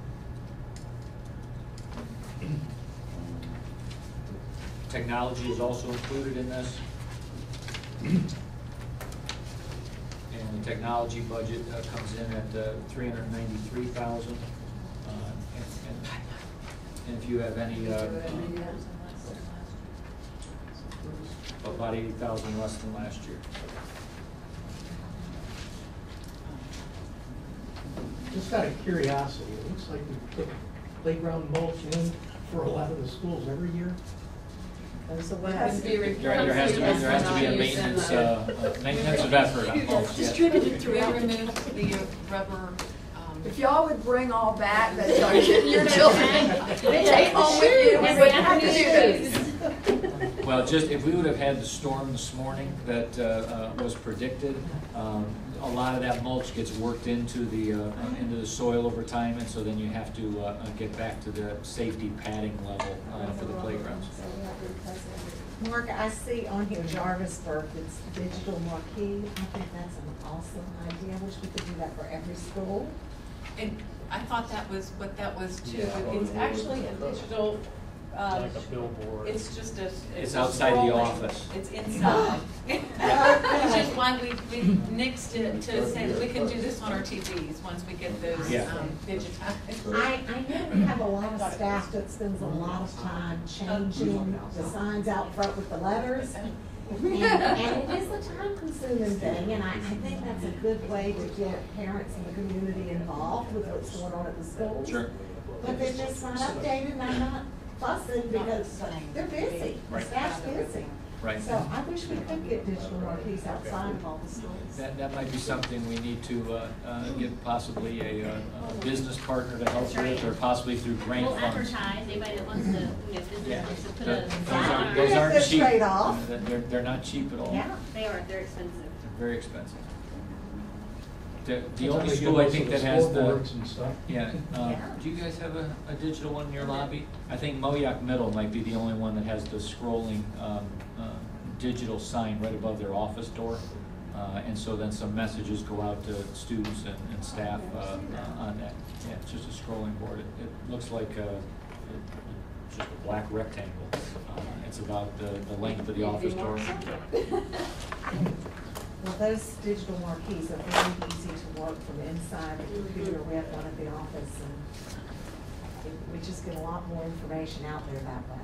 Technology is also included in this. And the technology budget uh, comes in at uh, three hundred ninety-three thousand dollars. Uh, and, and, and if you have any, uh, uh, about eighty thousand dollars less than last year. Just out of curiosity, it looks like we put playground mulch in for a lot of the schools every year. Has to be There, there has to be, there has to be a maintenance, uh, uh, maintenance of effort on mulch. Yes. Distributed We throughout the removed the rubber, um, If y'all would bring all back that y'all getting your children, take home with you, we wouldn't have to do this. Well, just, if we would have had the storm this morning that uh, uh, was predicted, um, a lot of that mulch gets worked into the, uh, into the soil over time, and so then you have to uh, get back to the safety padding level uh, for the playgrounds. So we have to replace everything. Mark, I see on here Jarvisburg, it's digital marquee. I think that's an awesome idea. I wish we could do that for every school. And I thought that was what that was too. Yeah. It's actually a digital, um, Like a billboard. it's just a. It's a outside the scrolling- office. It's inside. Which is why we, we nixed it to say that we can do this on our T Vs once we get those Yeah. um, digitized. I, I know we have a lot of staff that spends a lot of time changing the signs out front with the letters. And, and it is a time consuming thing, and I, I think that's a good way to get parents and the community involved with what's going on at the schools. Sure. But they're just not updated, and I'm not fussing because they're busy, the Right. staff's busy. Right. So I wish we could get digital marquees outside of all the schools. That, that might be something we need to uh, uh, get possibly a, uh, a business partner to help with, or possibly through grant We'll funds. advertise, anybody that wants to, you know, business Yeah. wants to put Th- a Those sign aren't, on those it. aren't That's a cheap. trade-off. Uh, They're, they're not cheap at all. Yeah. They are, they're expensive. They're very expensive. The, the That's how only they school get I most think of that has the, scoreboards and stuff. yeah, uh, Yeah. do you guys have a, a digital one in your lobby? I think Moayak Middle might be the only one that has the scrolling, um, uh, digital sign right above their office door. Uh, and so then some messages go out to students and, and staff, uh, uh, on that. Yeah, it's just a scrolling board. It, it looks like, uh, it, it's just a black rectangle. Uh, it's about the, the length of the office door. Well, those digital marquees are very easy to work from inside the computer. We have one at the office, and it- we just get a lot more information out there that way.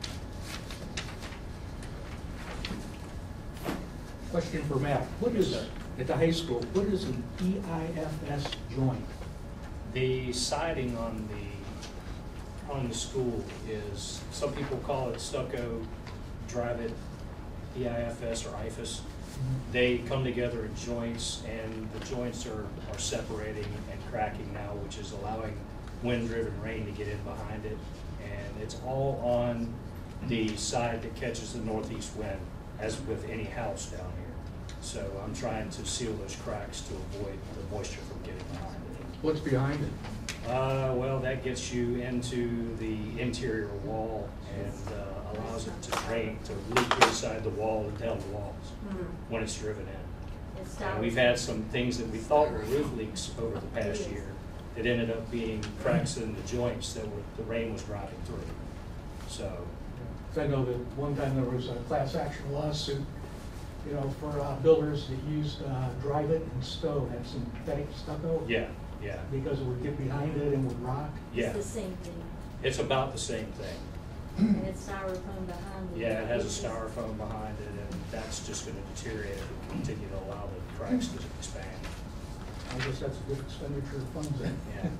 Question for Matt. What is, at the high school, what is an E I F S joint? The siding on the, on the school is, some people call it stucco, drive it, E I F S or I F S. They come together in joints, and the joints are, are separating and cracking now, which is allowing wind-driven rain to get in behind it. And it's all on the side that catches the northeast wind, as with any house down here. So I'm trying to seal those cracks to avoid the moisture from getting behind it. What's behind it? Uh, well, that gets you into the interior wall and uh, allows it to drain, to leak inside the wall and down the walls when it's driven in. It's And we've had some things that we thought were roof leaks over the past year that ended up being cracks in the joints that were, the rain was driving through. So, 'Cause I know that one time there was a class action lawsuit, you know, for uh, builders that used uh, drive it and stove, had some fake stucco. yeah, yeah, Because it would get behind it and would rock. yeah. It's the same thing, It's about the same thing. and it's styrofoam behind it. Yeah, it has a styrofoam behind it, and that's just gonna deteriorate if we continue to allow the cracks to expand. I guess that's a good expenditure of funds then. Yeah.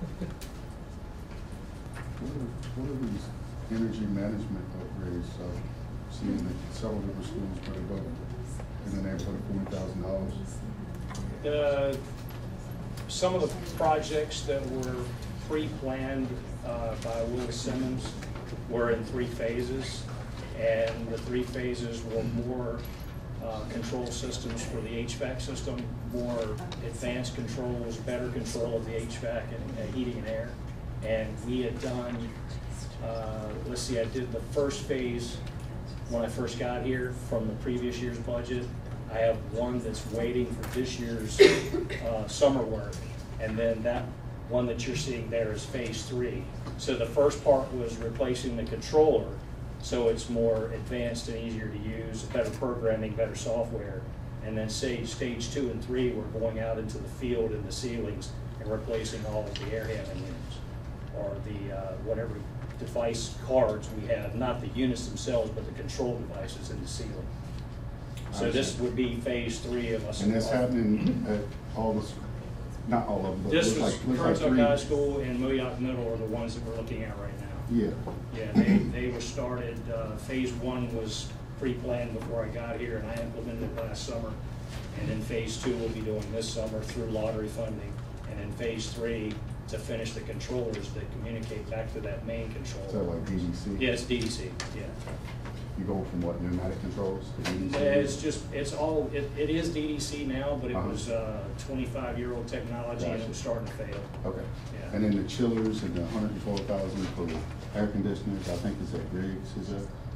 What are, what are these energy management upgrades, uh, seeing that several different schools put it up in the neighborhood of forty thousand dollars? Uh, Some of the projects that were pre-planned uh, by Will Simmons were in three phases, and the three phases were more uh, control systems for the H V A C system, more advanced controls, better control of the H V A C and uh, heating and air. And we had done, uh, let's see, I did the first phase when I first got here from the previous year's budget. I have one that's waiting for this year's uh, summer work, and then that one that you're seeing there is phase three. So the first part was replacing the controller, so it's more advanced and easier to use, better programming, better software. And then say stage two and three, we're going out into the field and the ceilings and replacing all of the air handling units, or the uh, whatever device cards we have, not the units themselves, but the control devices in the ceiling. So this would be phase three of us. And that's happening at all the, s- not all of them, but it This looks was like, looks like Currituck High three. School and Moayak Middle are the ones that we're looking at right now. Yeah, Yeah, they, they were started, uh, phase one was pre-planned before I got here, and I implemented it last summer. And then phase two we'll be doing this summer through lottery funding. And then phase three, to finish the controllers that communicate back to that main controller. so like D D C? Yeah, it's D D C, yeah. You go from what, pneumatic controls to D D C? It's just, it's all, it, it is D D C now, but it Uh-huh. was uh twenty-five-year-old technology and it Gotcha. was starting to fail. Okay. Yeah. And then the chillers and the hundred and four thousand for air conditioners, I think is at Griggs, is that?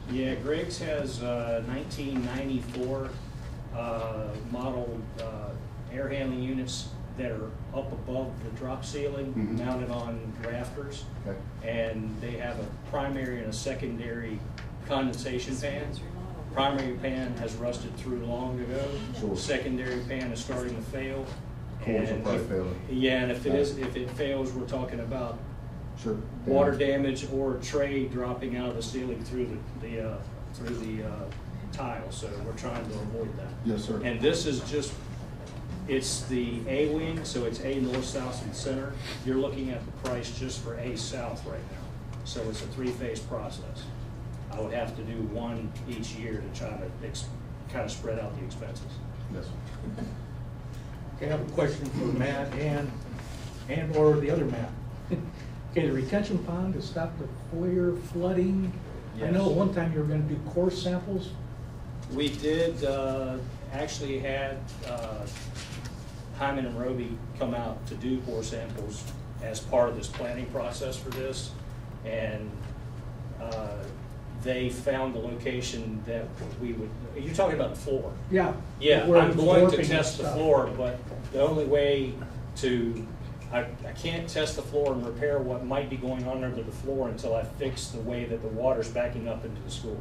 Yeah, Griggs has uh, nineteen ninety-four uh, model uh, air handling units that are up above the drop ceiling, Mhm. mounted on rafters. Okay. And they have a primary and a secondary condensation pan. Primary pan has rusted through long ago. Sure. Secondary pan is starting to fail. Cores will And probably if- fail. Yeah, and if it is, if it fails, we're talking about Sure. water damage or a tray dropping out of the ceiling through the, the, uh, through the, uh, tile, so we're trying to avoid that. Yes, sir. And this is just, it's the A wing, so it's A north, south, and center. You're looking at the price just for A south right now. So it's a three-phase process. I would have to do one each year to try to ex, kind of spread out the expenses. Yes. Okay, I have a question for Matt and, and or the other Matt. Okay, the retention pond to stop the foyer flooding. I know Yes. one time you were gonna do core samples. We did, uh, actually had, uh, Hyman and Roby come out to do core samples as part of this planning process for this. And, uh, they found the location that we would, you're talking about the floor? Yeah. Yeah, Where I'm it's going to warping and test the stuff. floor, but the only way to, I, I can't test the floor and repair what might be going on under the floor until I fix the way that the water's backing up into the school.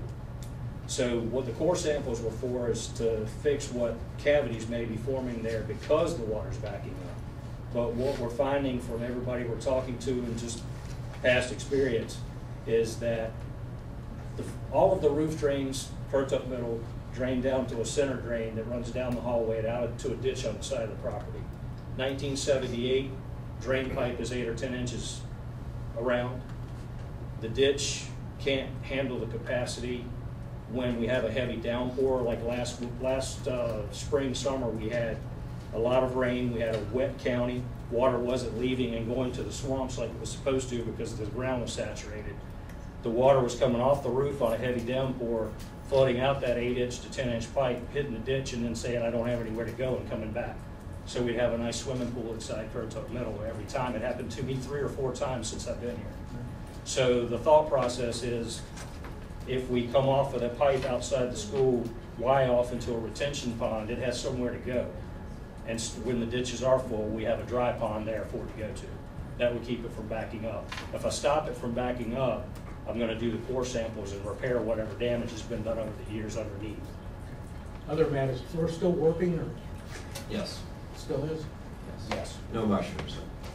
So what the core samples were for is to fix what cavities may be forming there because the water's backing up. But what we're finding from everybody we're talking to and just past experience is that the, all of the roof drains, Currituck Middle, drain down to a center drain that runs down the hallway and out to a ditch on the side of the property. nineteen seventy-eight, drain pipe is eight or ten inches around. The ditch can't handle the capacity when we have a heavy downpour, like last, last uh, spring, summer, we had a lot of rain, we had a wet county, water wasn't leaving and going to the swamps like it was supposed to because the ground was saturated. The water was coming off the roof on a heavy downpour, flooding out that eight inch to ten inch pipe, hitting the ditch and then saying, I don't have anywhere to go and coming back. So we'd have a nice swimming pool inside Currituck Middle every time. It happened to me three or four times since I've been here. So the thought process is, if we come off of that pipe outside the school, Y off into a retention pond, it has somewhere to go. And when the ditches are full, we have a dry pond there for it to go to. That would keep it from backing up. If I stop it from backing up, I'm gonna do the core samples and repair whatever damage has been done over the years underneath. Other Matt, is the floor still warping or Yes. still is? Yes. No mushrooms.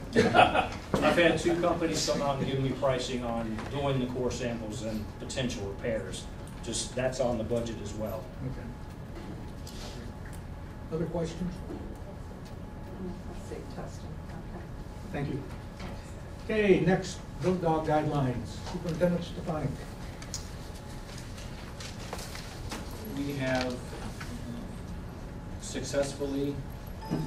I've had two companies come out and give me pricing on doing the core samples and potential repairs. Just, that's on the budget as well. Okay. Other questions? Let's see, testing, okay. Thank you. Okay, next, bird dog guidelines. Superintendent Stefanik. We have uh, successfully uh,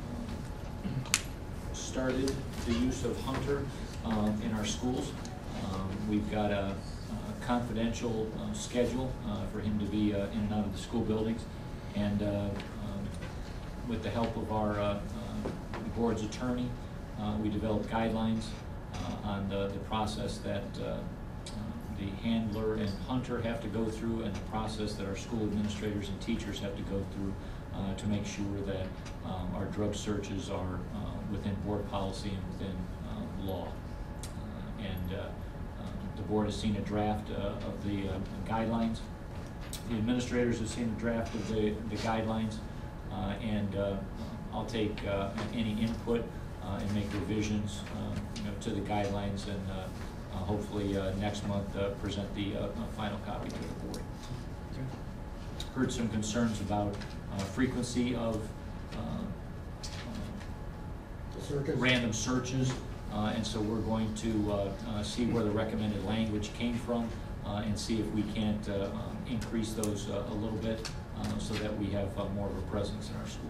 started the use of Hunter um, in our schools. Um, we've got a, a confidential uh, schedule uh, for him to be uh, in and out of the school buildings. And uh, um, with the help of our uh, uh, board's attorney, uh, we developed guidelines uh, on the, the process that uh, uh, the handler and hunter have to go through, and the process that our school administrators and teachers have to go through uh, to make sure that um, our drug searches are uh, within board policy and within uh, law. Uh, and uh, um, the board has seen a draft uh, of the uh, guidelines. The administrators have seen a draft of the, the guidelines, uh, and uh, I'll take uh, any input uh, and make revisions uh, you know, to the guidelines, and uh, uh, hopefully uh, next month uh, present the uh, final copy to the board. Heard some concerns about uh, frequency of uh, uh, random searches, uh, and so we're going to uh, uh, see where the recommended language came from uh, and see if we can't uh, um, increase those uh, a little bit uh, so that we have uh, more of a presence in our schools.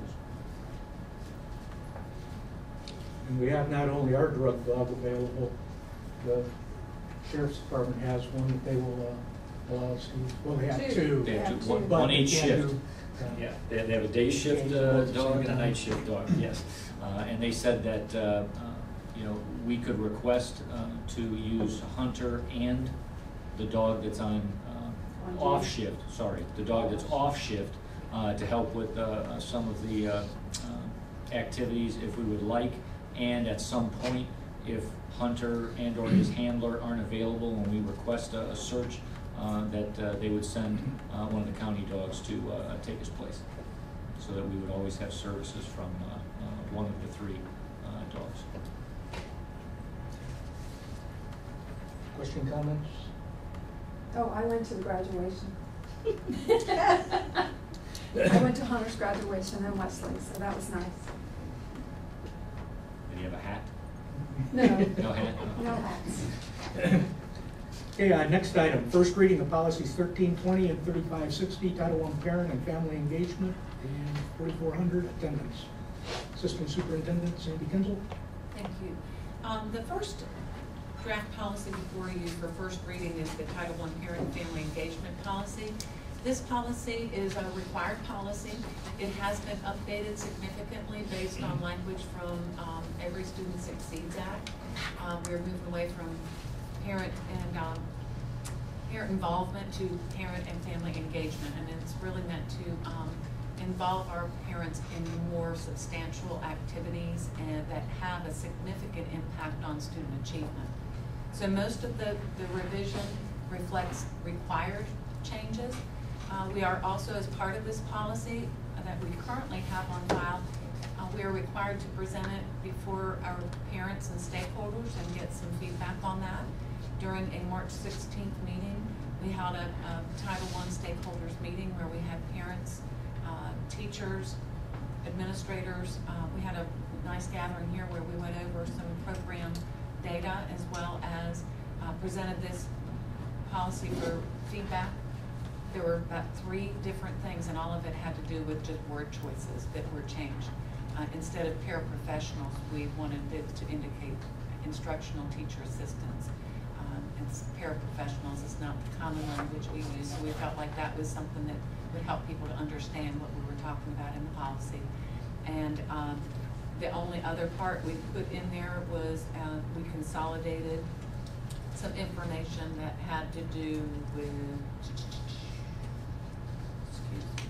And we have not only our drug dog available, the sheriff's department has one that they will uh, allow us to use. Well, they have two. They have two, but one, one they each can't shift. do, uh, Yeah, they they have a day shift uh, dog and a night shift dog, yes. Uh, and they said that, uh, uh, you know, we could request uh, to use Hunter and the dog that's on uh, off shift, sorry, the dog that's off shift, uh, to help with, uh, some of the, uh, uh, activities if we would like, and at some point, if Hunter and or his handler aren't available when we request a, a search, uh, that, uh, they would send, uh, one of the county dogs to, uh, take his place, so that we would always have services from, uh, uh, one of the three, uh, dogs. Question, comments? Oh, I went to the graduation. I went to Hunter's graduation in Wesley, so that was nice. Did he have a hat? No. No hat? No hats. Okay, uh, next item, first reading of policies thirteen twenty and thirty-five sixty, Title One Parent and Family Engagement, and forty-four hundred attendance. Assistant Superintendent Sandy Kinzel. Thank you. Um, the first draft policy before you for first reading is the Title One Parent and Family Engagement Policy. This policy is a required policy. It has been updated significantly based on language from um, Every Student Succeeds Act. Um, we're moving away from parent and um, parent involvement to parent and family engagement, and it's really meant to um, involve our parents in more substantial activities and that have a significant impact on student achievement. So most of the, the revision reflects required changes. Uh, we are also, as part of this policy that we currently have on file, uh, we are required to present it before our parents and stakeholders and get some feedback on that. During a March sixteenth meeting, we held a, a Title One stakeholders meeting where we had parents, uh, teachers, administrators. Uh, we had a nice gathering here where we went over some program data as well as uh, presented this policy for feedback. There were about three different things, and all of it had to do with just word choices that were changed. Uh, instead of paraprofessionals, we wanted it to indicate instructional teacher assistants. Um, it's paraprofessionals is not the common language we use, so we felt like that was something that would help people to understand what we were talking about in the policy. And um, the only other part we put in there was uh, we consolidated some information that had to do with, excuse me,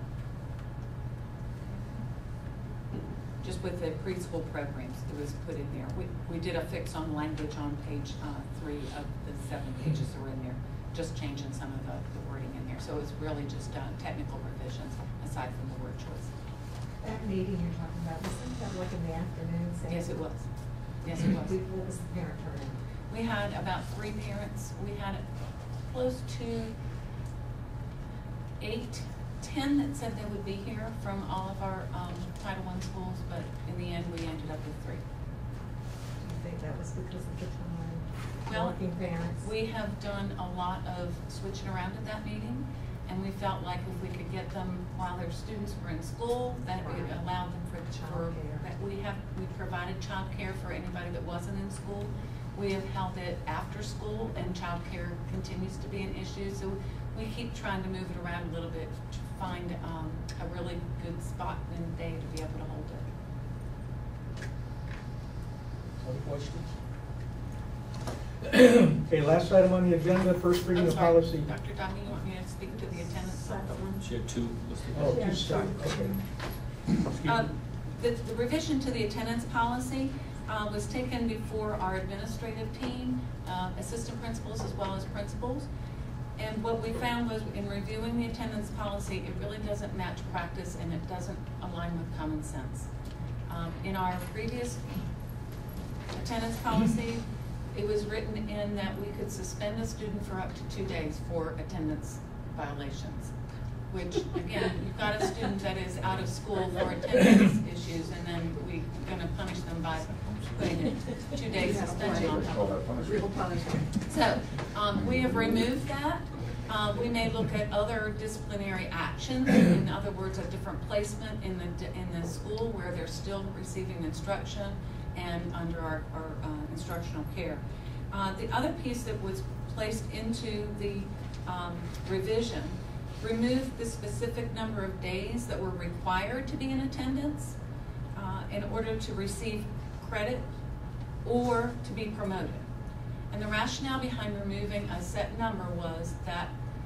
just with the preschool programs that was put in there. We, we did a fix on language on page uh, three of the seven pages that were in there, just changing some of the, the wording in there. So it's really just uh, technical revisions aside from the word choice. That meeting you're talking about, wasn't that like in the afternoon? Sandy? Yes, it was. Yes, it was. What was the parent turnout? We had about three parents. We had close to eight, ten that said they would be here from all of our um, Title One schools, but in the end, we ended up with three. Do you think that was because of the time? Well, Working parents? we have done a lot of switching around at that meeting, and we felt like if we could get them while their students were in school, that Right. it allowed them for, for Childcare. that we have we provided childcare for anybody that wasn't in school. We have held it after school, and childcare continues to be an issue. So we keep trying to move it around a little bit to find um, a really good spot and day to be able to hold it. Other questions? Okay, last item on the agenda, first reading I'm of sorry, policy. Doctor Donnie, you want me to speak to the attendance on that one? She had two listed. Oh, Yeah, two start, okay. Excuse me. Um, The, the revision to the attendance policy uh, was taken before our administrative team, uh, assistant principals as well as principals. And what we found was in reviewing the attendance policy, it really doesn't match practice and it doesn't align with common sense. Um, in our previous attendance policy, it was written in that we could suspend a student for up to two days for attendance violations. Which, again, you've got a student that is out of school for attendance issues, and then we're gonna punish them by putting a two day suspension on top of it. Real punishment. So, um, we have removed that. Uh, we may look at other disciplinary actions, in other words, a different placement in the, in the school where they're still receiving instruction and under our, our uh, instructional care. Uh, the other piece that was placed into the um, revision removed the specific number of days that were required to be in attendance uh, in order to receive credit or to be promoted. And the rationale behind removing a set number was that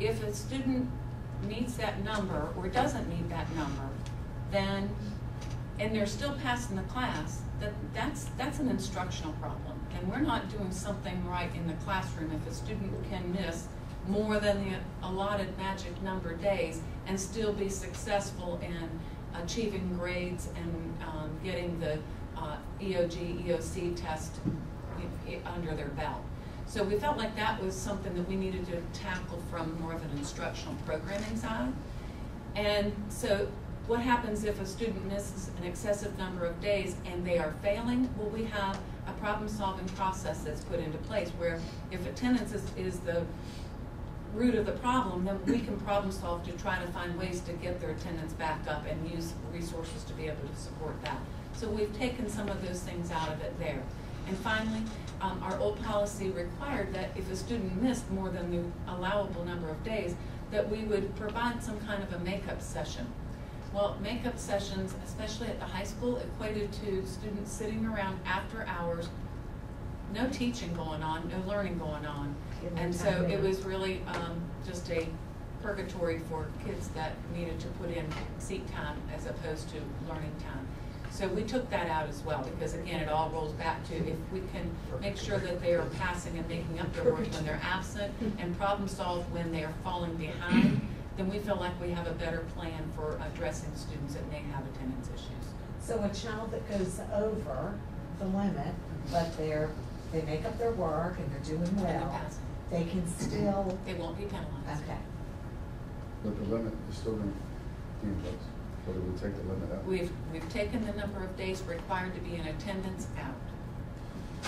if a student meets that number or doesn't meet that number, then, and they're still passing the class, that, that's, that's an instructional problem. And we're not doing something right in the classroom if a student can miss more than the allotted magic number days and still be successful in achieving grades and um, getting the uh, E O G, E O C test i- i- under their belt. So we felt like that was something that we needed to tackle from more of an instructional programming side. And so what happens if a student misses an excessive number of days and they are failing? Well, we have a problem-solving process that's put into place where if attendance is, is the root of the problem, then we can problem solve to try to find ways to get their attendance back up and use resources to be able to support that. So we've taken some of those things out of it there. And finally, um, our old policy required that if a student missed more than the allowable number of days, that we would provide some kind of a makeup session. Well, makeup sessions, especially at the high school, equated to students sitting around after hours, no teaching going on, no learning going on. And so it was really um, just a purgatory for kids that needed to put in seat time as opposed to learning time. So we took that out as well, because again, it all rolls back to if we can make sure that they are passing and making up their work when they're absent and problem solve when they are falling behind, then we feel like we have a better plan for addressing students that may have attendance issues. So a child that goes over the limit, but they're, they make up their work and they're doing And they're well, passing. they can still, They won't be penalized. okay. But the limit is still gonna be in place, but it would take the limit out. We've, we've taken the number of days required to be in attendance out.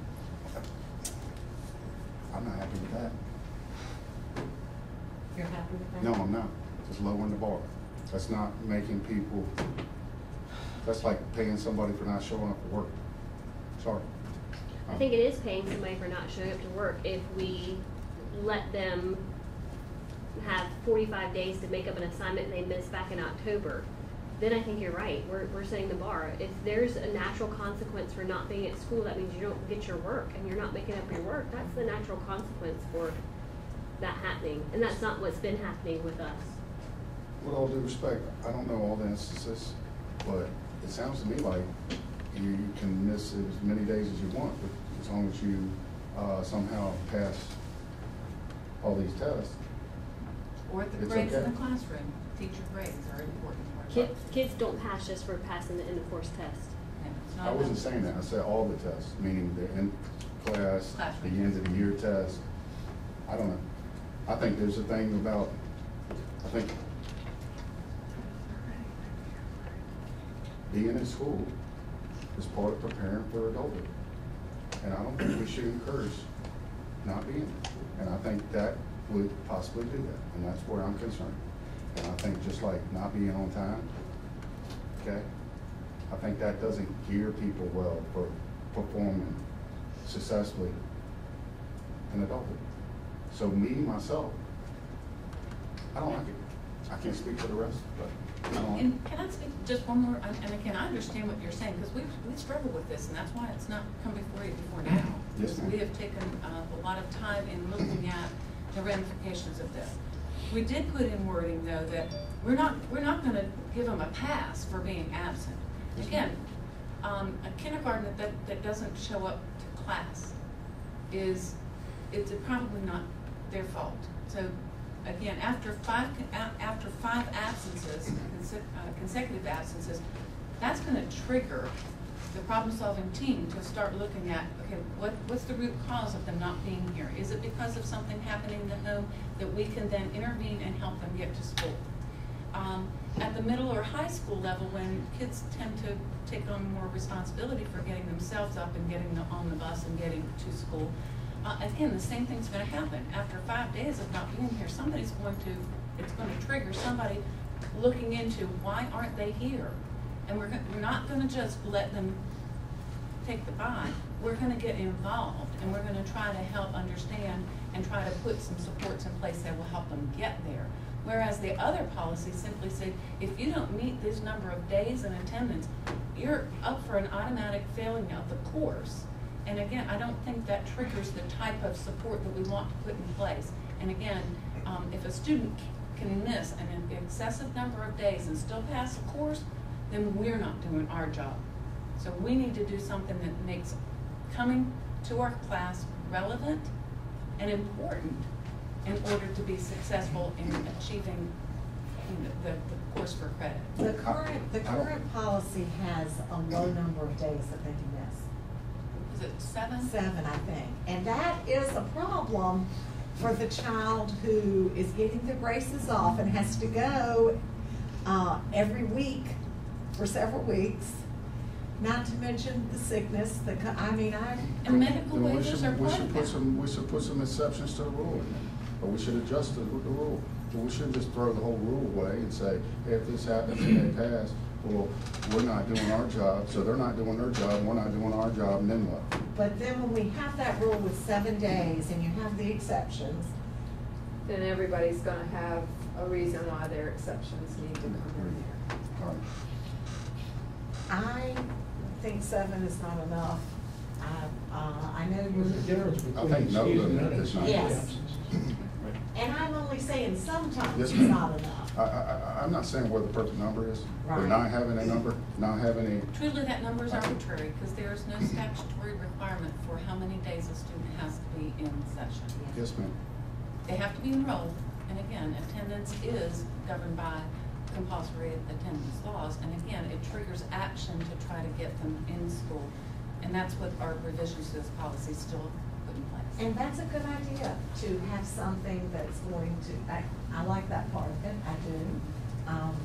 I'm not happy with that. You're happy with that? No, I'm not. Just lowering the bar. That's not making people, that's like paying somebody for not showing up to work. Sorry. I think it is paying somebody for not showing up to work if we let them have forty-five days to make up an assignment they missed back in October. Then I think you're right, we're, we're setting the bar. If there's a natural consequence for not being at school, that means you don't get your work and you're not making up your work. That's the natural consequence for that happening, and that's not what's been happening with us. With all due respect, I don't know all the instances, but it sounds to me like you, you can miss as many days as you want, but as long as you uh, somehow pass all these tests. Or the It's grades in okay. the classroom, teacher grades are important. Kids, kids don't pass just for passing the end of course test. Yeah, it's not I wasn't about- saying that. I said all the tests, meaning the in class, the Classroom. end of the year test. I don't know. I think there's a thing about, I think being in school is part of preparing for adulthood. And I don't think we should encourage not being there. And I think that would possibly do that, and that's where I'm concerned. And I think just like not being on time, okay? I think that doesn't gear people well for performing successfully in adulthood. So me, myself, I don't like it. I can't speak for the rest, but I don't like it. And can I speak just one more, and and again, I understand what you're saying, because we've, we struggle with this, and that's why it's not come before you before now. Yes, Because ma'am. we have taken uh, a lot of time in looking at the ramifications of this. We did put in wording, though, that we're not, we're not gonna give them a pass for being absent. Yes, Again, um, a kindergarten that, that doesn't show up to class is, it's probably not their fault. So, again, after five, a- after five absences, conse- uh, consecutive absences, that's gonna trigger the problem-solving team to start looking at, okay, what, what's the root cause of them not being here? Is it because of something happening in the home that we can then intervene and help them get to school? Um, at the middle or high school level, when kids tend to take on more responsibility for getting themselves up and getting them on the bus and getting to school, uh, again, the same thing's gonna happen. After five days of not being here, somebody's going to, it's gonna trigger somebody looking into why aren't they here? And we're, go- we're not gonna just let them take the bye. We're gonna get involved, and we're gonna try to help understand and try to put some supports in place that will help them get there. Whereas the other policies simply say, if you don't meet this number of days in attendance, you're up for an automatic failing of the course. And again, I don't think that triggers the type of support that we want to put in place. And again, um, if a student can miss an excessive number of days and still pass a course, then we're not doing our job. So we need to do something that makes coming to our class relevant and important in order to be successful in achieving the, the course for credit. The current, the current policy has a low number of days that they can miss. Is it seven? Seven, I think. And that is a problem for the child who is getting their braces off and has to go uh, every week for several weeks. Not to mention the sickness, the, co- I mean, I. And medical Then we waivers should- are we part should of put that. some, we should put some exceptions to the rule in there, or we should adjust the, the rule. But we shouldn't just throw the whole rule away and say, hey, if this happens and they pass, well, we're not doing our job, so they're not doing their job, and we're not doing our job, and then what? But then when we have that rule with seven days and you have the exceptions, Then everybody's gonna have a reason why their exceptions need to come in there. All right. I think seven is not enough. I, uh, I know There's a you're, difference I between think no excused and limit is not. Yes. unexcused. and I'm only saying sometimes Yes, it's ma'am. not enough. I, I, I- I'm not saying what the perfect number is, but Right. not having a number, not having a, Truly, that number is arbitrary because there is no statutory requirement for how many days a student has to be in session. yes, ma'am. They have to be enrolled, and again, attendance is governed by compulsory attendance laws, and again, it triggers action to try to get them in school. And that's what our revisions to this policy still put in place. And that's a good idea, to have something that's going to, I, I like that part of it, I do. Um,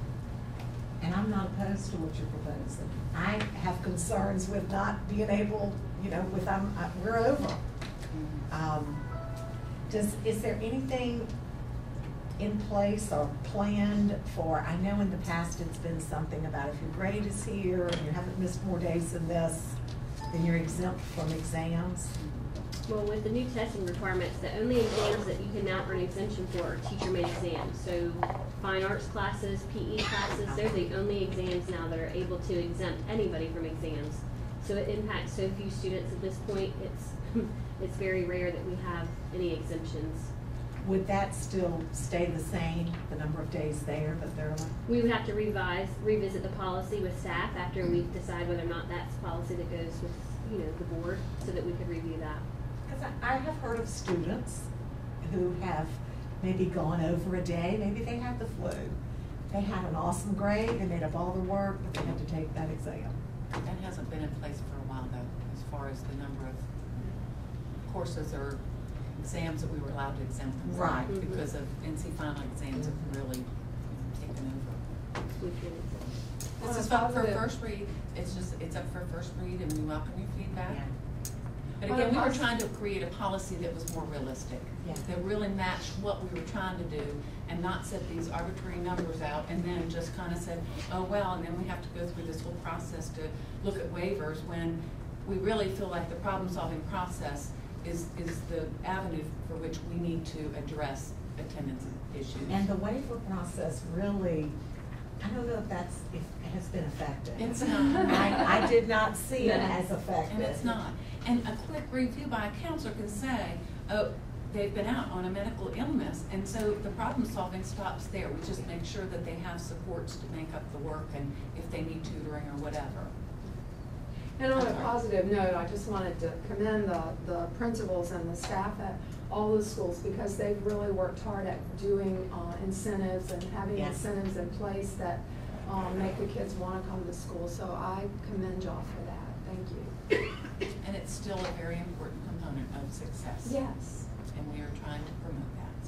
and I'm not opposed to what you're proposing. I have concerns with not being able, you know, with, um, uh, we're over. Um, does, is there anything in place or planned for, I know in the past it's been something about if your grade is here and you haven't missed more days than this, then you're exempt from exams. Well, with the new testing requirements, the only exams that you can now earn exemption for are teacher-made exams. So fine arts classes, P E classes, they're the only exams now that are able to exempt anybody from exams. So it impacts so few students at this point, it's, it's very rare that we have any exemptions. Would that still stay the same, the number of days there that they're on? We would have to revise, revisit the policy with staff after we decide whether or not that's policy that goes with, you know, the board, so that we could review that. Because I, I have heard of students who have maybe gone over a day, maybe they had the flu. They had an awesome grade, they made up all the work, but they had to take that exam. That hasn't been in place for a while though, as far as the number of courses or exams that we were allowed to exempt them from. Right. Mhm. Because of N C final exams have really taken over. We can- This is up for first read, it's just, it's up for first read and we welcome your feedback. Yeah. But On a again, we were posi- trying to create a policy that was more realistic. Yeah. That really matched what we were trying to do and not set these arbitrary numbers out and then just kind of said, oh, well, and then we have to go through this whole process to look at waivers when we really feel like the problem-solving process is, is the avenue for which we need to address attendance issues. And the waiver process really, I don't know if that's, if it has been effective. It's not. I, I did not see it as effective. And it's not. And a quick review by a counselor can say, oh, they've been out on a medical illness, and so the problem solving stops there. We just make sure that they have supports to make up the work and if they need tutoring or whatever. And on a positive note, I just wanted to commend the, the principals and the staff at all the schools because they've really worked hard at doing uh, incentives and having Yes. incentives in place that um, make the kids want to come to school. So I commend y'all for that. Thank you. And it's still a very important component of success. Yes. And we are trying to promote that,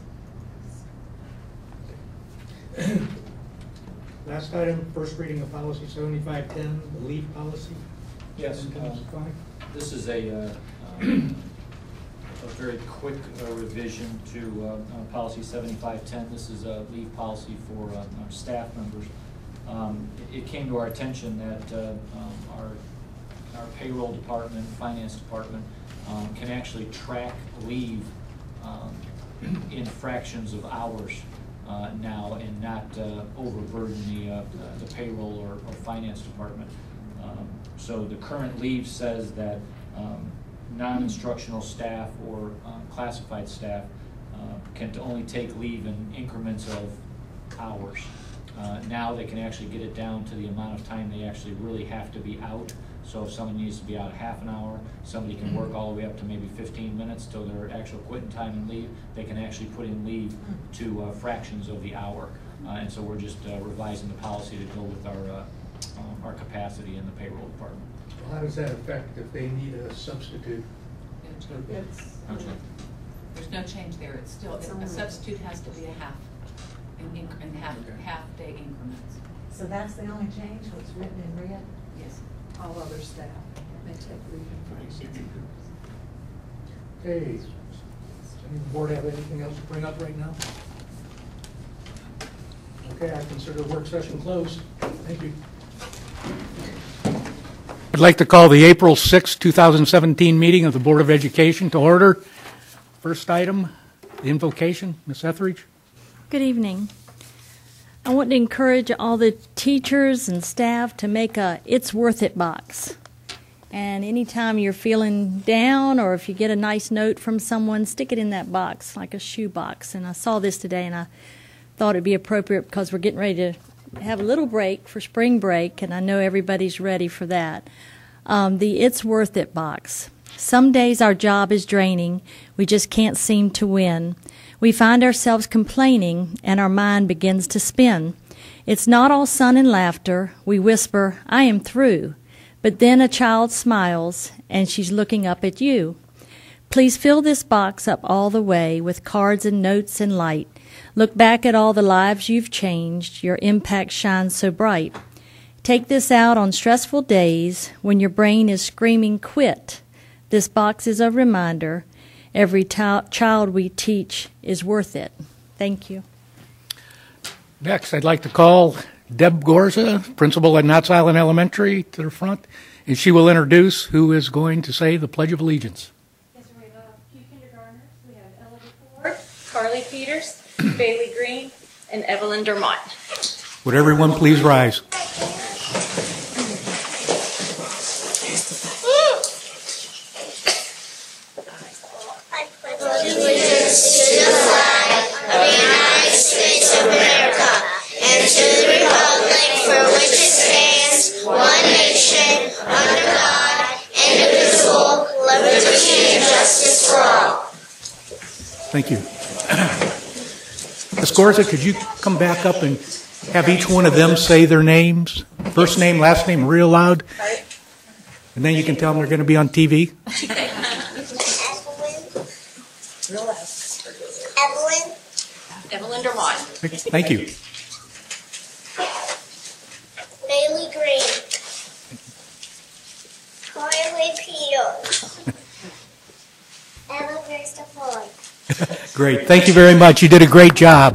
so yes. Last item, first reading of policy seventy-five ten, the leave policy. Yes, Superintendent's um, reply. This is a, uh, um, a very quick uh, revision to uh, uh, policy seventy-five ten. This is a leave policy for uh, our staff members. Um, it- It came to our attention that uh, um, our, our payroll department, finance department um, can actually track leave um, in fractions of hours uh, now and not uh, overburden the, uh, the payroll or, or finance department. Um, So the current leave says that um, non-instructional staff or um, classified staff uh, can only take leave in increments of hours. Uh, now they can actually get it down to the amount of time they actually really have to be out. So if someone needs to be out half an hour, somebody can work all the way up to maybe fifteen minutes till their actual quitting time and leave. They can actually put in leave to uh, fractions of the hour. Uh, and so we're just uh, revising the policy to go with our, uh, um, our capacity in the payroll department. Well, how does that affect if they need a substitute? It's, Okay. there's no change there. It's still, a substitute has to be a half, in, inc- in half, Okay. half day increments. So that's the only change, what's written in red? Yes. All other staff, they take leave in Okay. Does any board have anything else to bring up right now? Okay, I consider the work session closed. Thank you. I'd like to call the April sixth, two thousand seventeen meeting of the Board of Education to order. First item, the invocation. Miz Etheridge. Good evening. I want to encourage all the teachers and staff to make a It's Worth It box. And anytime you're feeling down or if you get a nice note from someone, stick it in that box, like a shoe box. And I saw this today and I thought it'd be appropriate because we're getting ready to have a little break for spring break, and I know everybody's ready for that. Um, the It's Worth It box. Some days our job is draining. We just can't seem to win. We find ourselves complaining, and our mind begins to spin. It's not all sun and laughter. We whisper, I am through. But then a child smiles, and she's looking up at you. Please fill this box up all the way with cards and notes and light. Look back at all the lives you've changed. Your impact shines so bright. Take this out on stressful days when your brain is screaming quit. This box is a reminder. Every t- child we teach is worth it. Thank you. Next, I'd like to call Deb Gorza, principal at Knott's Island Elementary, to the front, and she will introduce who is going to say the Pledge of Allegiance. Yes, sir, we have a few kindergartners. We have Ella Ford, Carly Peters, Bailey Green, and Evelyn Dermott. Would everyone please rise? Allegiance to the flag of the United States of America and to the republic for which it stands, one nation, under God, indivisible, liberty and justice for all. Thank you. Miz Gorza, could you come back up and have each one of them say their names, first name, last name, real loud? And then you can tell them they're going to be on T V. Real loud. Evelyn. Evelyn Dermott. Thank you. Bailey Green. Carly Peters. Ella Ford. Great. Thank you very much. You did a great job.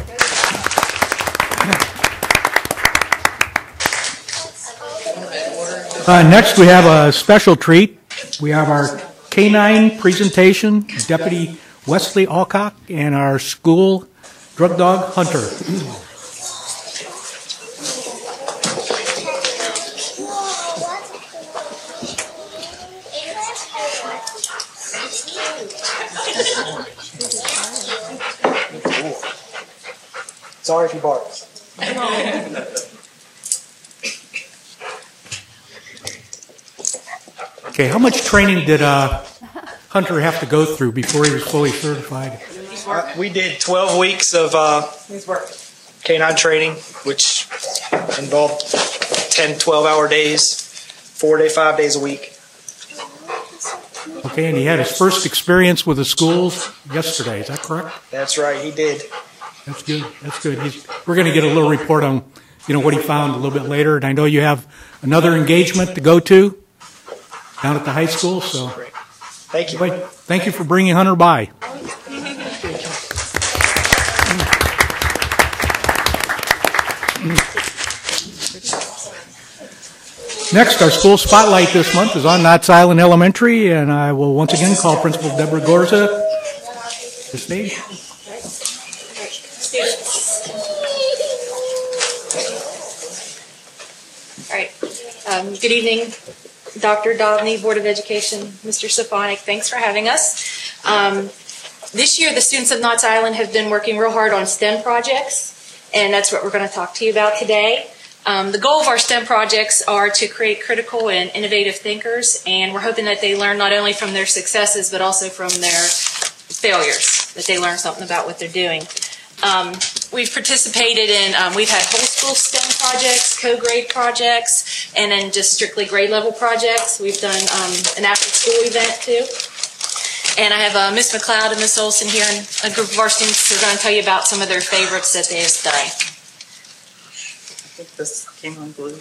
Uh, next, we have a special treat. We have our K nine presentation, Deputy Wesley Alcock, and our school drug dog, Hunter. Sorry if he barks. Okay, how much training did uh, Hunter have to go through before he was fully certified? Uh, we did twelve weeks of uh, K nine training, which involved ten, twelve hour days, four day, five days a week. Okay, and he had his first experience with the schools yesterday, is that correct? That's right, he did. That's good, that's good. He's, we're going to get a little report on, you know, what he found a little bit later, and I know you have another engagement to go to down at the high school, so. Thank you. Anyway, thank you for bringing Hunter by. Next, our school spotlight this month is on Knott's Island Elementary, and I will once again call Principal Deborah Gorza to stage. All right. Um, good evening, Doctor Dovney, Board of Education, Mister Stefanik. Thanks for having us. Um, this year, the students of Knott's Island have been working real hard on STEM projects, and that's what we're going to talk to you about today. Um, the goal of our STEM projects are to create critical and innovative thinkers, and we're hoping that they learn not only from their successes, but also from their failures, that they learn something about what they're doing. Um, we've participated in, um, we've had whole school STEM projects, co-grade projects, and then just strictly grade level projects. We've done um, an after-school event too. And I have uh, Miss McLeod and Miss Olson here, and a group of our students who are going to tell you about some of their favorites that they have done. I think this came on blue.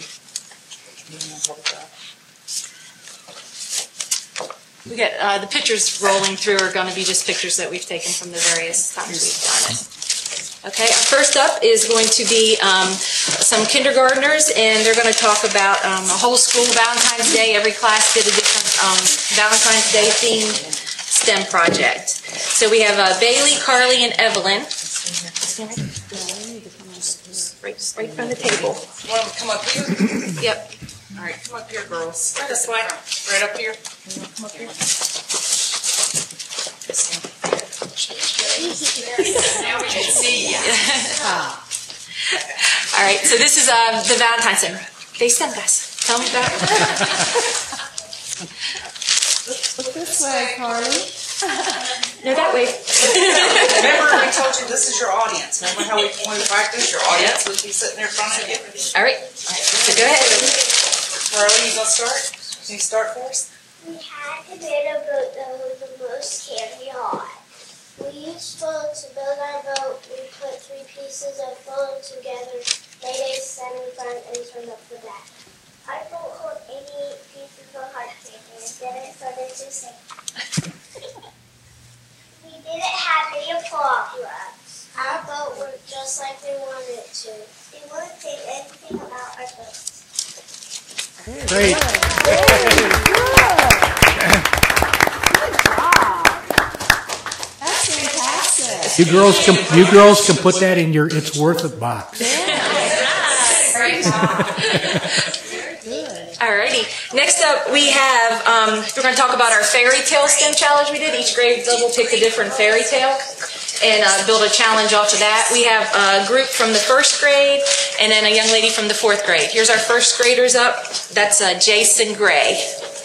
We got uh, the pictures rolling through are going to be just pictures that we've taken from the various times we've done it. Okay, our first up is going to be um, some kindergartners, and they're going to talk about um, a whole school Valentine's Day. Every class did a different um, Valentine's Day themed STEM project. So we have uh, Bailey, Carly, and Evelyn. Right, right from the table. You want them to come up here? Yep. All right, come up here, girls. This way. Right up here. Come up here. Now we can see you. All right, so this is uh, the Valentine's Day. They sent us. Tell me about it. Look this way, Carly. No, that way. Remember, I told you this is your audience. Remember how we, when we practice, your audience would be sitting there in front of you? All right, so go ahead. Carly, you gonna start? Can you start for us? We had to build a boat that was the most carry on. We used foam to build our boat. We put three pieces of foam together, made a center front and turned up the back. Our boat hold eighty pieces of heart paper, and then it started to sink. We didn't have any applause. Our boat worked just like we wanted it to. We wouldn't take anything about our boat. Great. That's fantastic. You girls can, you girls can put that in your It's Worth It box. Alrighty. Next up, we have, um, we're going to talk about our fairy tale STEM challenge we did. Each grade level picked a different fairy tale and uh, build a challenge off of that. We have a group from the first grade and then a young lady from the fourth grade. Here's our first graders up. That's uh, Jason Gray.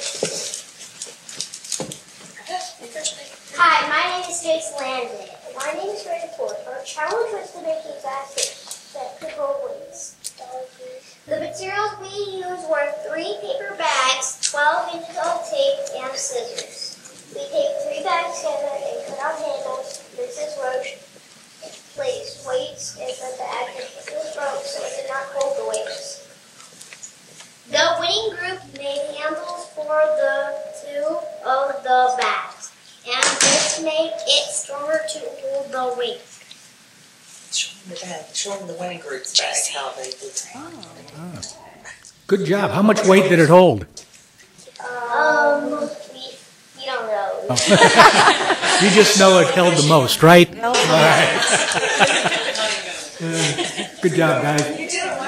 Hi, my name is Jason Landon. My name is grade four. Our challenge was to make a basket that could hold weights. The materials we used were three paper bags, twelve inches of tape, and scissors. We taped three bags together and cut out handles. Missus Roach placed weights in the bag and it was broke so it did not hold the weights. The winning group made handles for the two of the bags, and this made it stronger to hold the weight. Show them the bag. Show them the winning group's bag, how they did it. Ah. Good job. How much weight did it hold? Um, we, we don't know. You just know it held the most, right? All right. Uh, good job, guys. You did it.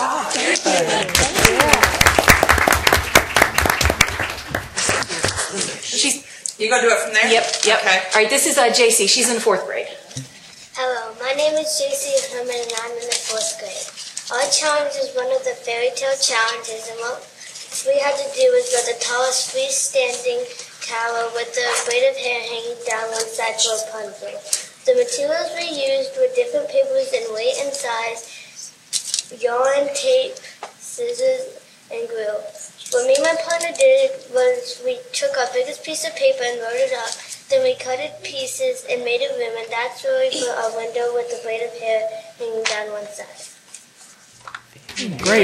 She's, You gonna do it from there? yep, yep. Okay. All right, this is uh, J C. She's in the fourth grade. Hello, my name is J C Herman and I'm in the fourth grade. Our challenge is one of the fairy tale challenges, and what we had to do was build the tallest freestanding tower with the braid of hair hanging down one side for Rapunzel. The materials we used were different papers in weight and size, yarn, tape, scissors, and glue. What me and my partner did was we took our biggest piece of paper and wrote it up. Then we cut it pieces and made a room, and that's where we put our window with the braid of hair hanging down one side. Great.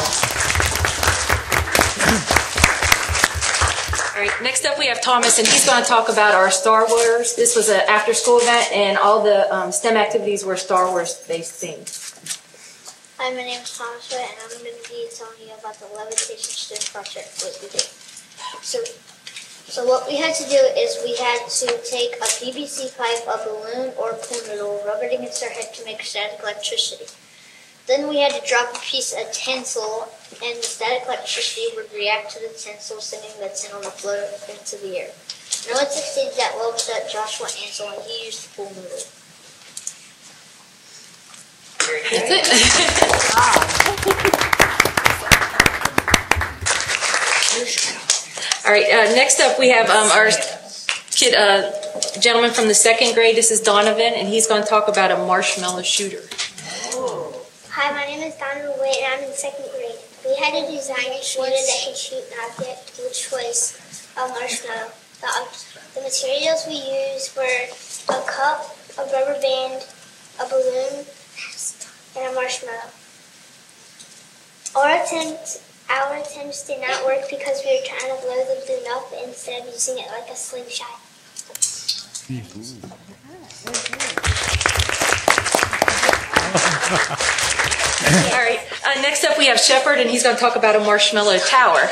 All right, next up we have Thomas, and he's going to talk about our Star Wars. This was an after-school event, and all the um, STEM activities were Star Wars-based themed. Hi, my name is Thomas White, and I'm going to be telling you about the levitation STEM project what we did. So, so what we had to do is we had to take a P V C pipe, a balloon, or a pool noodle, rub it against our head to make static electricity. Then we had to drop a piece of tinsel, and the static electricity would react to the tinsel, sending the tin on the floor into the air. No one succeeded that well except Joshua Ansel, and he used the full noodle. That's it. All right, uh, next up we have um, our kid, uh, gentleman from the second grade. This is Donovan, and he's going to talk about a marshmallow shooter. Hi, my name is Donovan Witt, and I'm in second grade. We had to design a shooter that could shoot an object, which was a marshmallow. The, the materials we used were a cup, a rubber band, a balloon, and a marshmallow. Our attempt, our attempts did not work because we were trying to blow the balloon up instead of using it like a slingshot. All right, uh, next up we have Shepard, and he's going to talk about a marshmallow tower.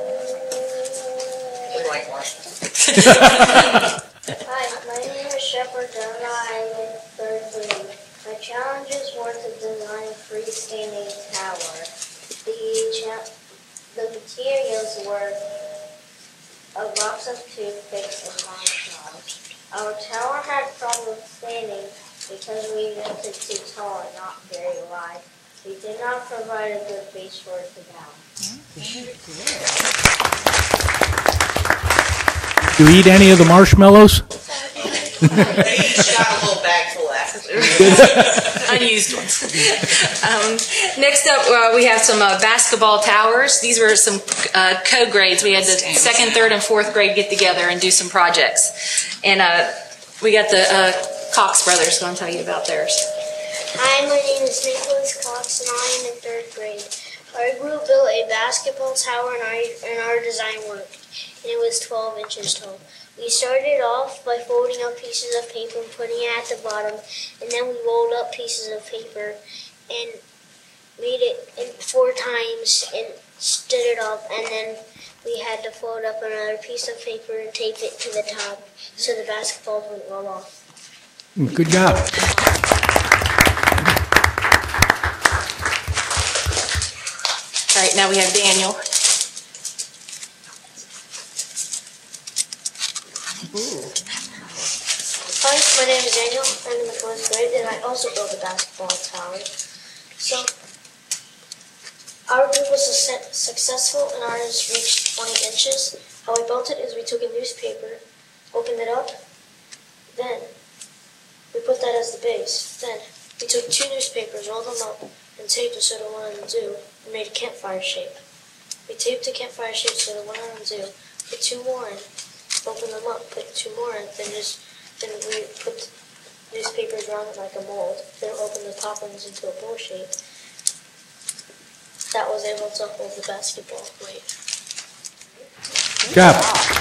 We like marshmallows. Hi, my name is Shepard, and I'm in third grade. My challenges were to design a freestanding tower. The, cha- the materials were a box of toothpicks and marshmallows. Our tower had problems standing because we built it too tall and not very wide. We did not provide a good base for it to down. Do you eat any of the marshmallows? They each got a little bag full after. Unused ones. um, next up, uh, we have some uh, basketball towers. These were some uh, co-grades. We had the second, third, and fourth grade get together and do some projects. And uh, we got the uh, Cox brothers going to tell you about theirs. Hi, my name is Nicholas Cox, and I am in third grade. Our group built a basketball tower, and our, and our design worked, and it was twelve inches tall. We started off by folding up pieces of paper and putting it at the bottom, and then we rolled up pieces of paper and made it in four times and stood it up, and then we had to fold up another piece of paper and tape it to the top so the basketballs wouldn't roll off. Good job. All right, now we have Daniel. Hi, my name is Daniel. I'm in the fourth grade, and I also built a basketball tower. So, our group was su- successful, and ours reached twenty inches. How we built it is we took a newspaper, opened it up, then we put that as the base. Then we took two newspapers, rolled them up, and taped it so that one of them do, and made a campfire shape. We taped the campfire shape so that one of them do, put two more in, open them up, put two more in, then just then we put newspapers around it like a mold, then open the top ones into a bowl shape. That was able to hold the basketball weight. Good job.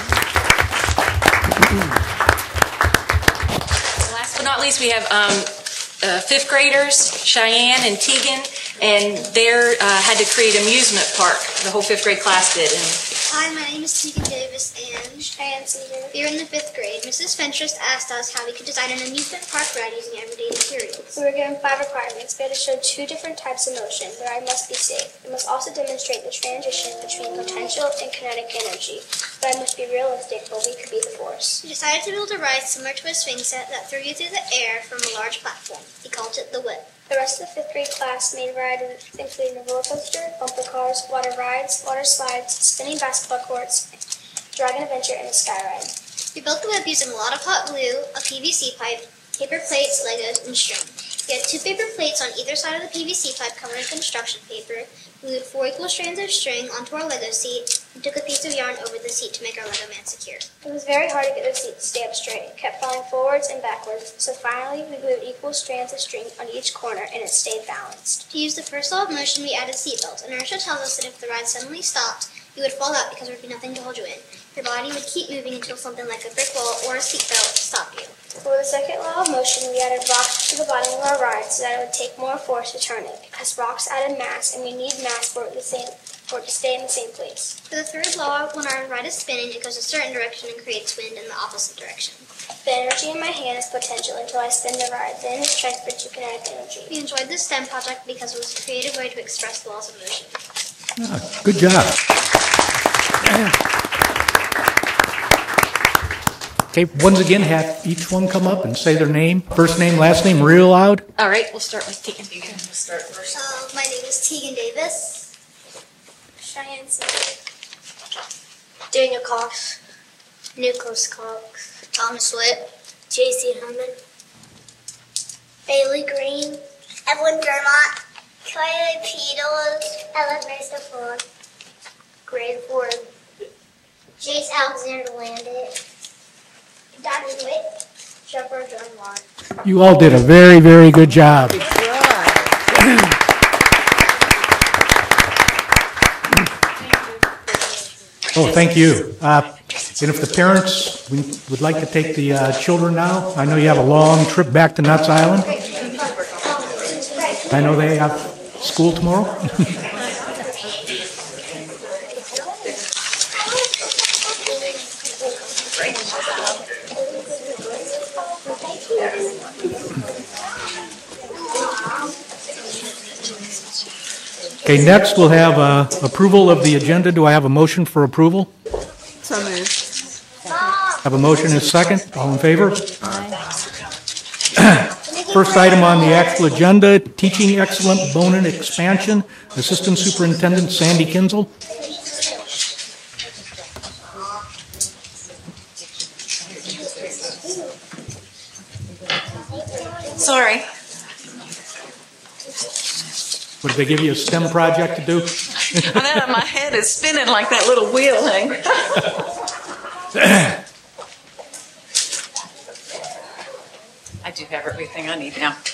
Last but not least, we have um, uh, fifth graders, Cheyenne and Tegan, and they uh, had to create an amusement park. The whole fifth grade class did. And Hi, my name is Tegan Davis, and Cheyenne Cedar. We are in the fifth grade. Missus Fentress asked us how we could design an amusement park ride using everyday materials. We were given five requirements. We had to show two different types of motion. The ride must be safe. It must also demonstrate the transition between potential and kinetic energy. The ride must be realistic, but we could be the force. We decided to build a ride similar to a swing set that threw you through the air from a large platform. We called it the Whip. The rest of the fifth grade class made rides including a roller coaster, bumper cars, water rides, water slides, spinning basketball courts, dragon adventure, and a sky ride. We built the Whip using a lot of hot glue, a P V C pipe, paper plates, Legos, and string. We had two paper plates on either side of the P V C pipe covered in construction paper. We glued four equal strands of string onto our Lego seat and took a piece of yarn over the seat to make our Lego man secure. It was very hard to get the seat to stay up straight. It kept falling forwards and backwards, so finally we glued equal strands of string on each corner and it stayed balanced. To use the first law of motion, we added seatbelts. Inertia tells us that if the ride suddenly stopped, you would fall out because there would be nothing to hold you in. Your body would keep moving until something like a brick wall or a seatbelt stopped you. For the second law of motion, we added rocks to the bottom of our ride so that it would take more force to turn it, as rocks added mass, and we need mass for it, the same, for it to stay in the same place. For the third law, when our ride is spinning, it goes a certain direction and creates wind in the opposite direction. The energy in my hand is potential until I spin the ride, then it's transferred to kinetic energy. We enjoyed this STEM project because it was a creative way to express the laws of motion. Ah, good job. Okay, once again, have each one come up and say their name, first name, last name, real loud. All right, we'll start with Tegan. You can start first. Uh, my name is Tegan Davis. Cheyenne Smith. Daniel Cox. Nicholas Cox. Thomas Witt. J C Herman. Bailey Green. Evelyn Dermott. Kylie Peters. Ellen Resta Ford. Greg Ford. Jace Alexander Landit. Dodger Witt. Shepherd John Watt. You all did a very, very good job. Oh, thank you. Uh, and if the parents would like to take the uh, children now, I know you have a long trip back to Nuts Island. I know they have school tomorrow. Okay, next we'll have uh, approval of the agenda. Do I have a motion for approval? So moved. Have a motion and a second. All in favor? First item on the actual agenda, Teaching Excellent Bonin Expansion, Assistant Superintendent Sandy Kinzel. Sorry. What, did they give you a STEM project to do? I know, my head is spinning like that little wheel thing. I do have everything I need now.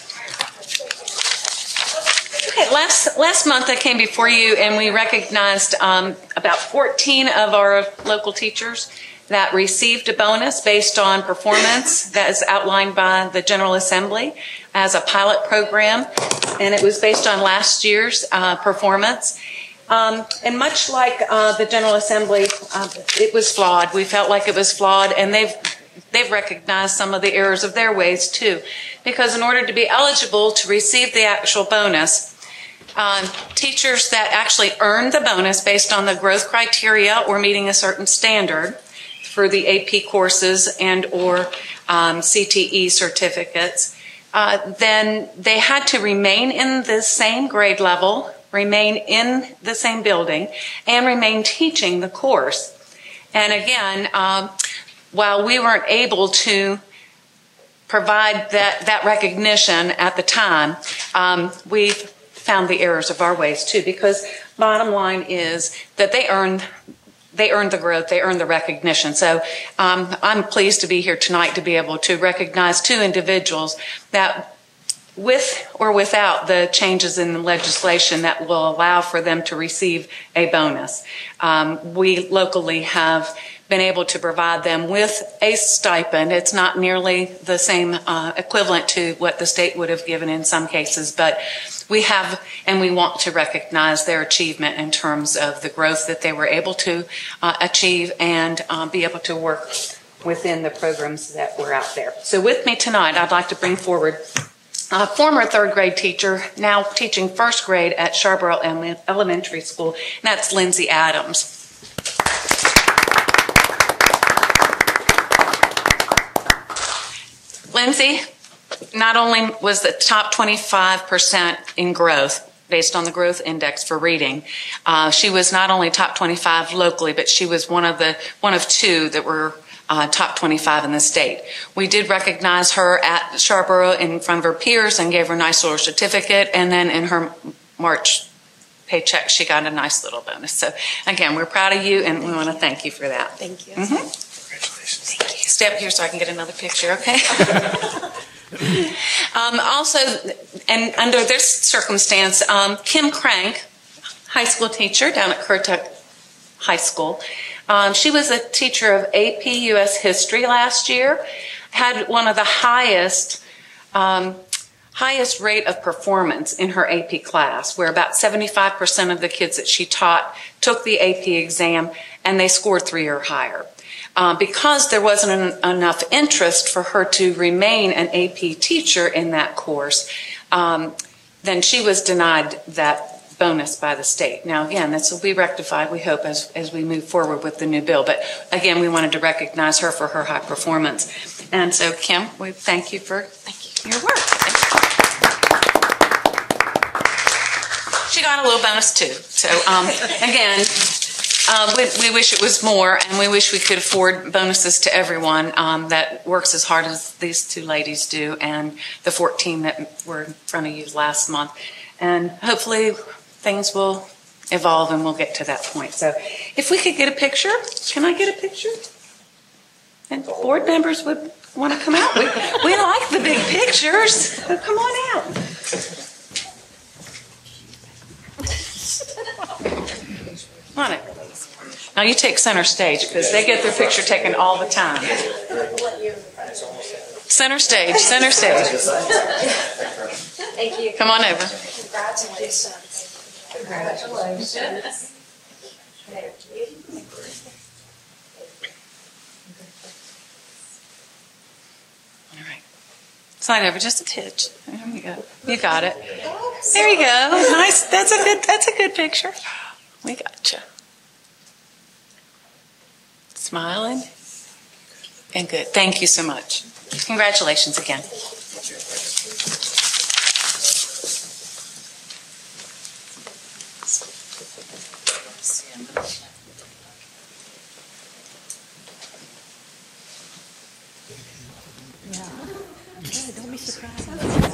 Okay, last last month I came before you and we recognized um, about fourteen of our local teachers that received a bonus based on performance that is outlined by the General Assembly as a pilot program, and it was based on last year's uh, performance. Um, and much like uh, the General Assembly, uh, it was flawed. We felt like it was flawed, and they've they've recognized some of the errors of their ways too. Because in order to be eligible to receive the actual bonus, um, teachers that actually earned the bonus based on the growth criteria or meeting a certain standard for the A P courses and or um, C T E certificates, uh, then they had to remain in the same grade level, remain in the same building, and remain teaching the course. And again, um, while we weren't able to provide that, that recognition at the time, um, we found the errors of our ways too, because bottom line is that they earned They earned the growth, they earned the recognition. So um, I'm pleased to be here tonight to be able to recognize two individuals that, with or without the changes in the legislation that will allow for them to receive a bonus, um, we locally have been able to provide them with a stipend. It's not nearly the same uh, equivalent to what the state would have given in some cases, but we have and we want to recognize their achievement in terms of the growth that they were able to uh, achieve and uh, be able to work within the programs that were out there. So with me tonight, I'd like to bring forward a former third grade teacher, now teaching first grade at Scarborough Elementary School, and that's Lindsay Adams. Lindsay not only was the top twenty-five percent in growth based on the growth index for reading, uh, she was not only top twenty-five locally, but she was one of the one of two that were uh, top twenty-five in the state. We did recognize her at Scarborough in front of her peers and gave her a nice little certificate, and then in her March paycheck, she got a nice little bonus. So again, we're proud of you, and we want to thank you for that. Thank you. Mm-hmm. Congratulations. Thank you. Step here so I can get another picture, okay? um, also, and under this circumstance, um, Kim Crank, high school teacher down at Currituck High School, um, she was a teacher of A P U S History last year, had one of the highest um, highest rate of performance in her A P class, where about seventy-five percent of the kids that she taught took the A P exam and they scored three or higher. Uh, because there wasn't an, enough interest for her to remain an A P teacher in that course, um, then she was denied that bonus by the state. Now, again, this will be rectified, we hope, as, as we move forward with the new bill. But again, we wanted to recognize her for her high performance. And so, Kim, we thank you for thank you, your work. She got a little bonus too. So, um, again, uh, we, we wish it was more, and we wish we could afford bonuses to everyone um, that works as hard as these two ladies do, and the fourteen that were in front of you last month. And hopefully things will evolve and we'll get to that point. So if we could get a picture, can I get a picture? And board members would want to come out. We, we like the big pictures. So come on out. Come on in. Now you take center stage because they get their picture taken all the time. Center stage, center stage. Thank you. Come on over. Congratulations. Congratulations. All right. Slide over just a titch. There you go. You got it. There you go. Nice. That's a good. That's a good picture. We got you. Smiling. And good. Thank you so much. Congratulations again. Don't be surprised.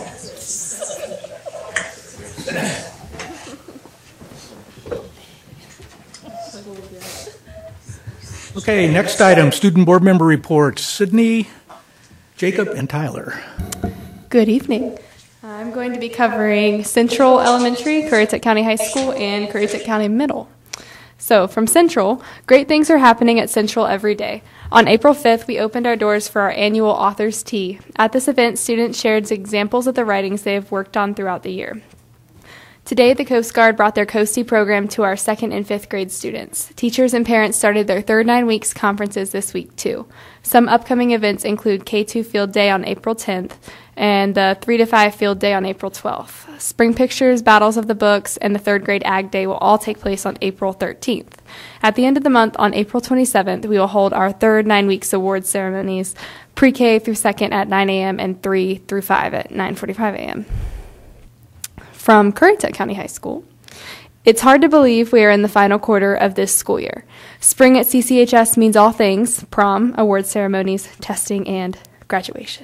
Okay, next item, student board member reports. Sydney, Jacob, and Tyler. Good evening. I'm going to be covering Central Elementary, Currituck County High School, and Currituck County Middle. So, from Central, great things are happening at Central every day. On April fifth, we opened our doors for our annual Author's Tea. At this event, students shared examples of the writings they have worked on throughout the year. Today, the Coast Guard brought their Coastie program to our second and fifth grade students. Teachers and parents started their third nine weeks conferences this week, too. Some upcoming events include K two Field Day on April tenth and the three to five Field Day on April twelfth. Spring Pictures, Battles of the Books, and the third grade Ag Day will all take place on April thirteenth. At the end of the month, on April twenty-seventh, we will hold our third nine weeks awards ceremonies, pre-K through second at nine a.m. and three through five at nine forty-five a.m. From Currituck County High School, it's hard to believe we are in the final quarter of this school year. Spring at C C H S means all things: prom, award ceremonies, testing, and graduation.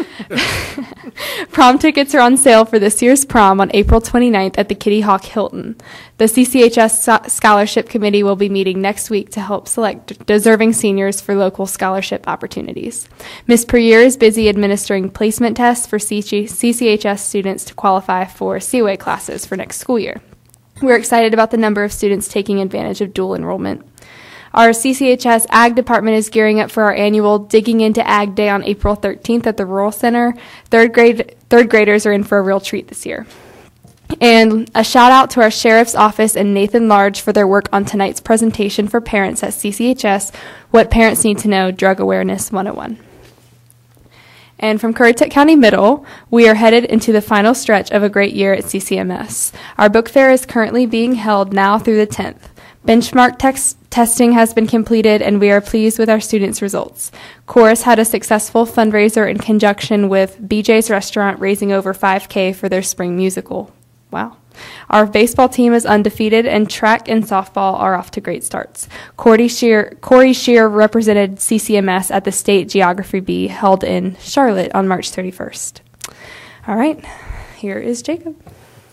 Prom tickets are on sale for this year's prom on April twenty-ninth at the Kitty Hawk Hilton. The C C H S Scholarship Committee will be meeting next week to help select deserving seniors for local scholarship opportunities. Miz Perrier is busy administering placement tests for C C H S students to qualify for C O A classes for next school year. We're excited about the number of students taking advantage of dual enrollment. Our C C H S Ag Department is gearing up for our annual Digging Into Ag Day on April thirteenth at the Rural Center. Third grade third graders are in for a real treat this year. And a shout out to our Sheriff's Office and Nathan Large for their work on tonight's presentation for parents at C C H S, What Parents Need to Know, Drug Awareness one oh one. And from Currituck County Middle, we are headed into the final stretch of a great year at C C M S. Our book fair is currently being held now through the tenth. Benchmark text testing has been completed, and we are pleased with our students' results. Chorus had a successful fundraiser in conjunction with B J's Restaurant, raising over five K for their spring musical. Wow. Our baseball team is undefeated, and track and softball are off to great starts. Corey Shear, Corey Shear represented C C M S at the State Geography Bee held in Charlotte on March thirty-first. All right, here is Jacob.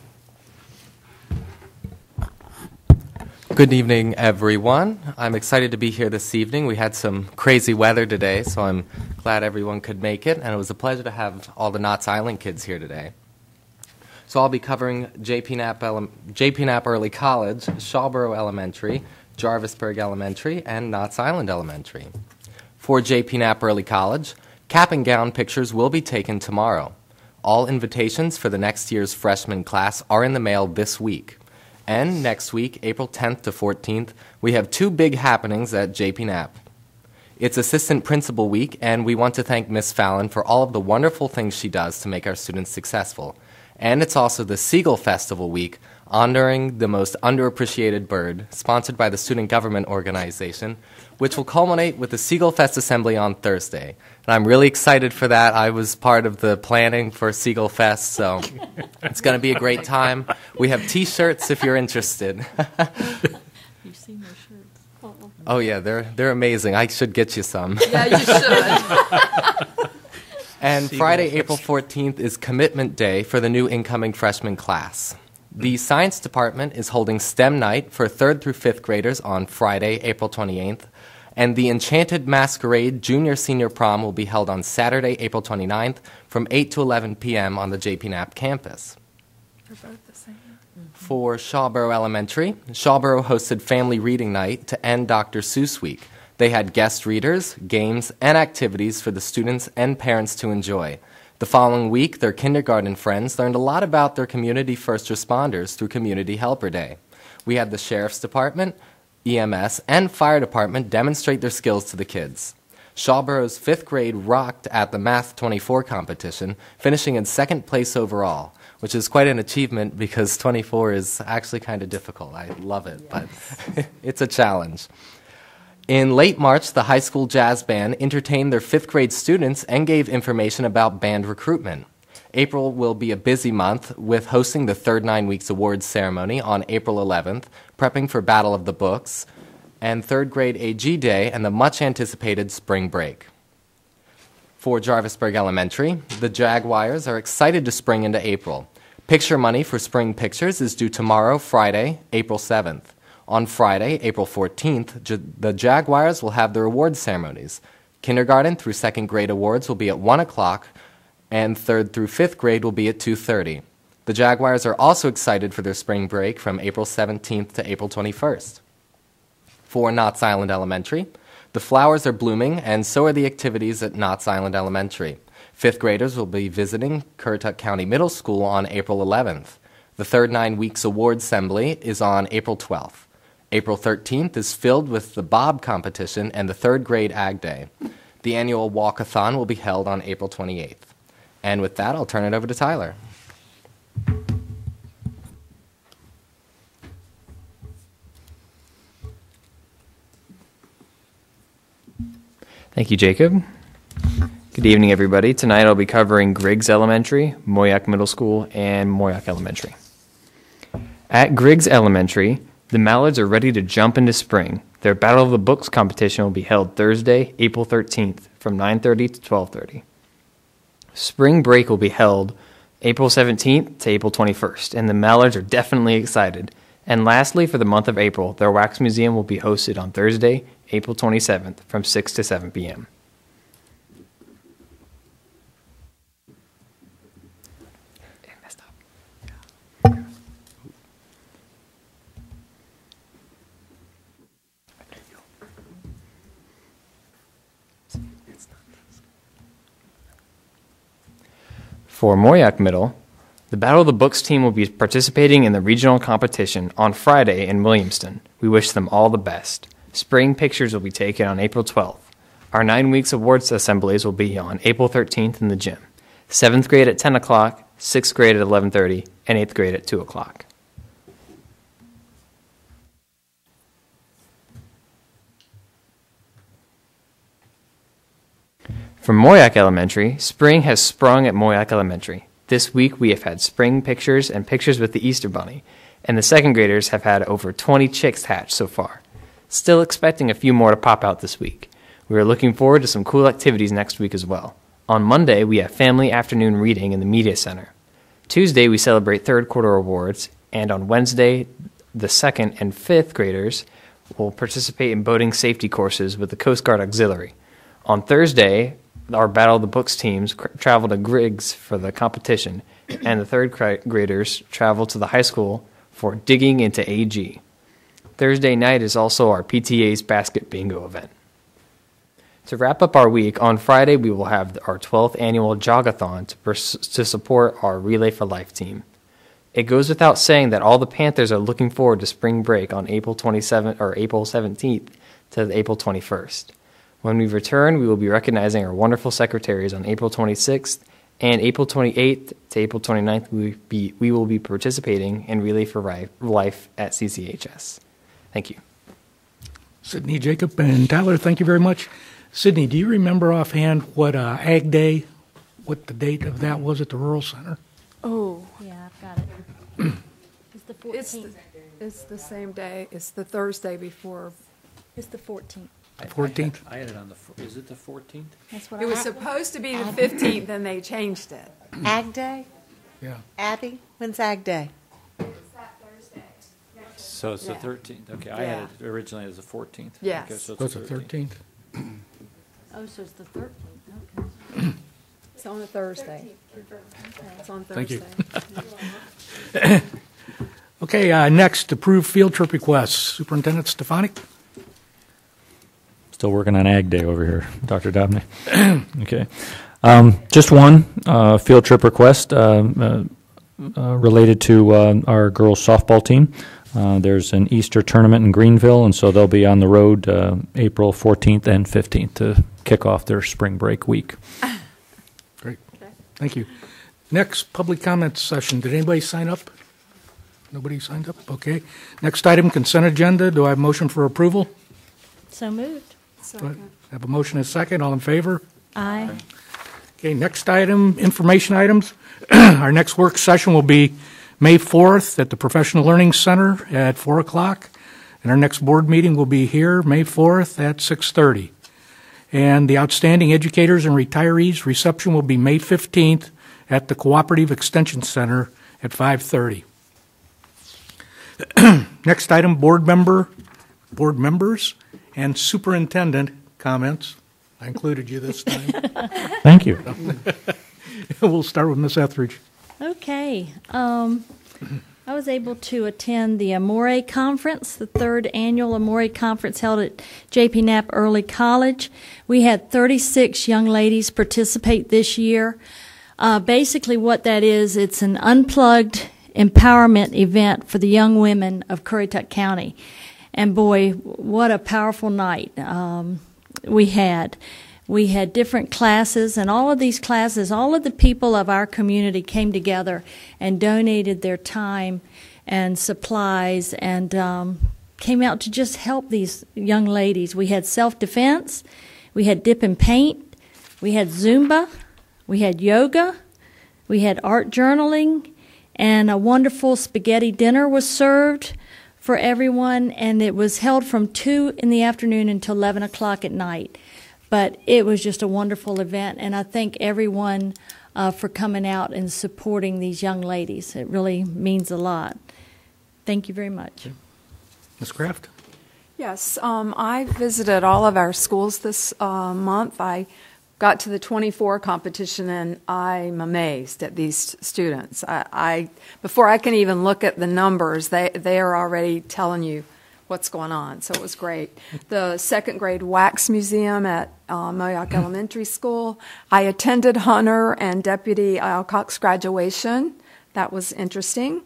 Good evening, everyone. I'm excited to be here this evening. We had some crazy weather today, so I'm glad everyone could make it, and it was a pleasure to have all the Knott's Island kids here today. So I'll be covering J P Knapp, Ele- J P Knapp Early College, Shawboro Elementary, Jarvisburg Elementary, and Knott's Island Elementary. For J P Knapp Early College, cap and gown pictures will be taken tomorrow. All invitations for the next year's freshman class are in the mail this week. And next week, April tenth to fourteenth, we have two big happenings at J P Knapp. It's Assistant Principal Week, and we want to thank Miss Fallon for all of the wonderful things she does to make our students successful. And it's also the Seagull Festival week, honoring the most underappreciated bird, sponsored by the Student Government Organization, which will culminate with the Seagull Fest Assembly on Thursday. And I'm really excited for that. I was part of the planning for Seagull Fest, so it's going to be a great time. We have T-shirts if you're interested. You've seen those shirts. Uh-uh. Oh, yeah, they're, they're amazing. I should get you some. Yeah, you should. And Friday, April fourteenth is Commitment Day for the new incoming freshman class. The science department is holding STEM night for third through fifth graders on Friday, April twenty-eighth, and the Enchanted Masquerade Junior Senior Prom will be held on Saturday, April twenty-ninth from eight to eleven p.m. on the J P Knapp campus. They're both the same. For Shawboro Elementary, Shawboro hosted Family Reading Night to end Doctor Seuss Week. They had guest readers, games, and activities for the students and parents to enjoy. The following week, their kindergarten friends learned a lot about their community first responders through Community Helper Day. We had the Sheriff's Department, E M S, and Fire Department demonstrate their skills to the kids. Shawboro's fifth grade rocked at the Math twenty-four competition, finishing in second place overall, which is quite an achievement because twenty-four is actually kind of difficult. I love it, but it's a challenge. In late March, the high school jazz band entertained their fifth grade students and gave information about band recruitment. April will be a busy month with hosting the Third Nine Weeks Awards ceremony on April eleventh, prepping for Battle of the Books, and third grade A G Day and the much anticipated spring break. For Jarvisburg Elementary, the Jaguars are excited to spring into April. Picture money for spring pictures is due tomorrow, Friday, April seventh. On Friday, April fourteenth, J- the Jaguars will have their awards ceremonies. Kindergarten through second grade awards will be at one o'clock, and third through fifth grade will be at two thirty. The Jaguars are also excited for their spring break from April seventeenth to April twenty-first. For Knott's Island Elementary, the flowers are blooming, and so are the activities at Knott's Island Elementary. Fifth graders will be visiting Currituck County Middle School on April eleventh. The Third Nine Weeks Awards Assembly is on April twelfth. April thirteenth is filled with the Bob competition and the third grade Ag Day. The annual walkathon will be held on April twenty-eighth. And with that, I'll turn it over to Tyler. Thank you, Jacob. Good evening, everybody. Tonight I'll be covering Griggs Elementary, Moyac Middle School, and Moyac Elementary. At Griggs Elementary, the Mallards are ready to jump into spring. Their Battle of the Books competition will be held Thursday, April thirteenth, from nine thirty to twelve thirty. Spring break will be held April seventeenth to April twenty-first, and the Mallards are definitely excited. And lastly, for the month of April, their Wax Museum will be hosted on Thursday, April twenty-seventh, from six to seven p.m. For Moyac Middle, the Battle of the Books team will be participating in the regional competition on Friday in Williamston. We wish them all the best. Spring pictures will be taken on April twelfth. Our nine weeks awards assemblies will be on April thirteenth in the gym. seventh grade at ten o'clock, sixth grade at eleven thirty, and eighth grade at two o'clock. For Moyac Elementary, spring has sprung at Moyac Elementary. This week we have had spring pictures and pictures with the Easter Bunny, and the second graders have had over twenty chicks hatched so far. Still expecting a few more to pop out this week. We are looking forward to some cool activities next week as well. On Monday, we have family afternoon reading in the Media Center. Tuesday, we celebrate third quarter awards, and on Wednesday, the second and fifth graders will participate in boating safety courses with the Coast Guard Auxiliary. On Thursday, our Battle of the Books teams cr- travel to Griggs for the competition, and the third cr- graders travel to the high school for digging into A G. Thursday night is also our P T A's basket bingo event. To wrap up our week, on Friday we will have our twelfth annual Jogathon to, pers- to support our Relay for Life team. It goes without saying that all the Panthers are looking forward to spring break on April twenty-seventh or April seventeenth to April twenty-first. When we return, we will be recognizing our wonderful secretaries on April twenty-sixth And April twenty-eighth to April twenty-ninth, we, will be, we will be participating in Relay for Ri- Life at C C H S. Thank you. Sydney, Jacob, and Tyler, thank you very much. Sydney, do you remember offhand what uh, Ag Day, what the date of that was at the Rural Center? Oh, Yeah, I've got it. It's the It's, the- fourteenth. it's the same day, it's the Thursday before. It's the fourteenth. fourteenth? I had it on the, four- is it the fourteenth? That's what It I was have. supposed to be the fifteenth, and they changed it. Ag Day? Yeah. Abby, when's Ag Day? So it's the Yeah. thirteenth, okay, I had it originally as the fourteenth. Yes. Okay, so So it's it's the the thirteenth. thirteenth? Oh, so it's the thirteenth, okay. It's on a Thursday. It's on Thank you. Thursday. Okay, uh, next, approved field trip requests. Superintendent Stefanik? Still working on Ag Day over here, Doctor Dobney. Okay. Um, just one uh, field trip request um, uh, uh, related to uh, our girls softball team. Uh, there's an Easter tournament in Greenville, and so they'll be on the road uh, April fourteenth and fifteenth to kick off their spring break week. Great. Thank you. Next, public comment session. Did anybody sign up? Nobody signed up? Okay. Next item, consent agenda. Do I have motion for approval? So moved. Do I have a motion and a second. All in favor? Aye. Okay, next item, information items. Our next work session will be May fourth at the Professional Learning Center at four o'clock. And our next board meeting will be here, May fourth at six thirty. And the Outstanding Educators and Retirees reception will be May fifteenth at the Cooperative Extension Center at five thirty. Next item, board member, board members, and superintendent comments. I included you this time. Thank you. We'll start with Miz Etheridge. Okay. Um, I was able to attend the Amore Conference, the third annual Amore Conference held at J P Knapp Early College. We had thirty-six young ladies participate this year. Uh, basically what that is, it's an unplugged empowerment event for the young women of Currituck County. And boy, what a powerful night um, we had. We had different classes, and all of these classes, all of the people of our community came together and donated their time and supplies and um, came out to just help these young ladies. We had self-defense, we had dip and paint, we had Zumba, we had yoga, we had art journaling, and a wonderful spaghetti dinner was served for everyone, and it was held from two in the afternoon until eleven o'clock at night. But it was just a wonderful event, and I thank everyone uh, for coming out and supporting these young ladies. It really means a lot. Thank you very much. Miz Kraft? Yes, um, I visited all of our schools this uh, month. I got to the twenty-four competition, and I'm amazed at these students. I, I before I can even look at the numbers, they they are already telling you what's going on. So it was great. The second grade wax museum at uh, Moyock Elementary School. I attended Hunter and Deputy Alcock's graduation. That was interesting.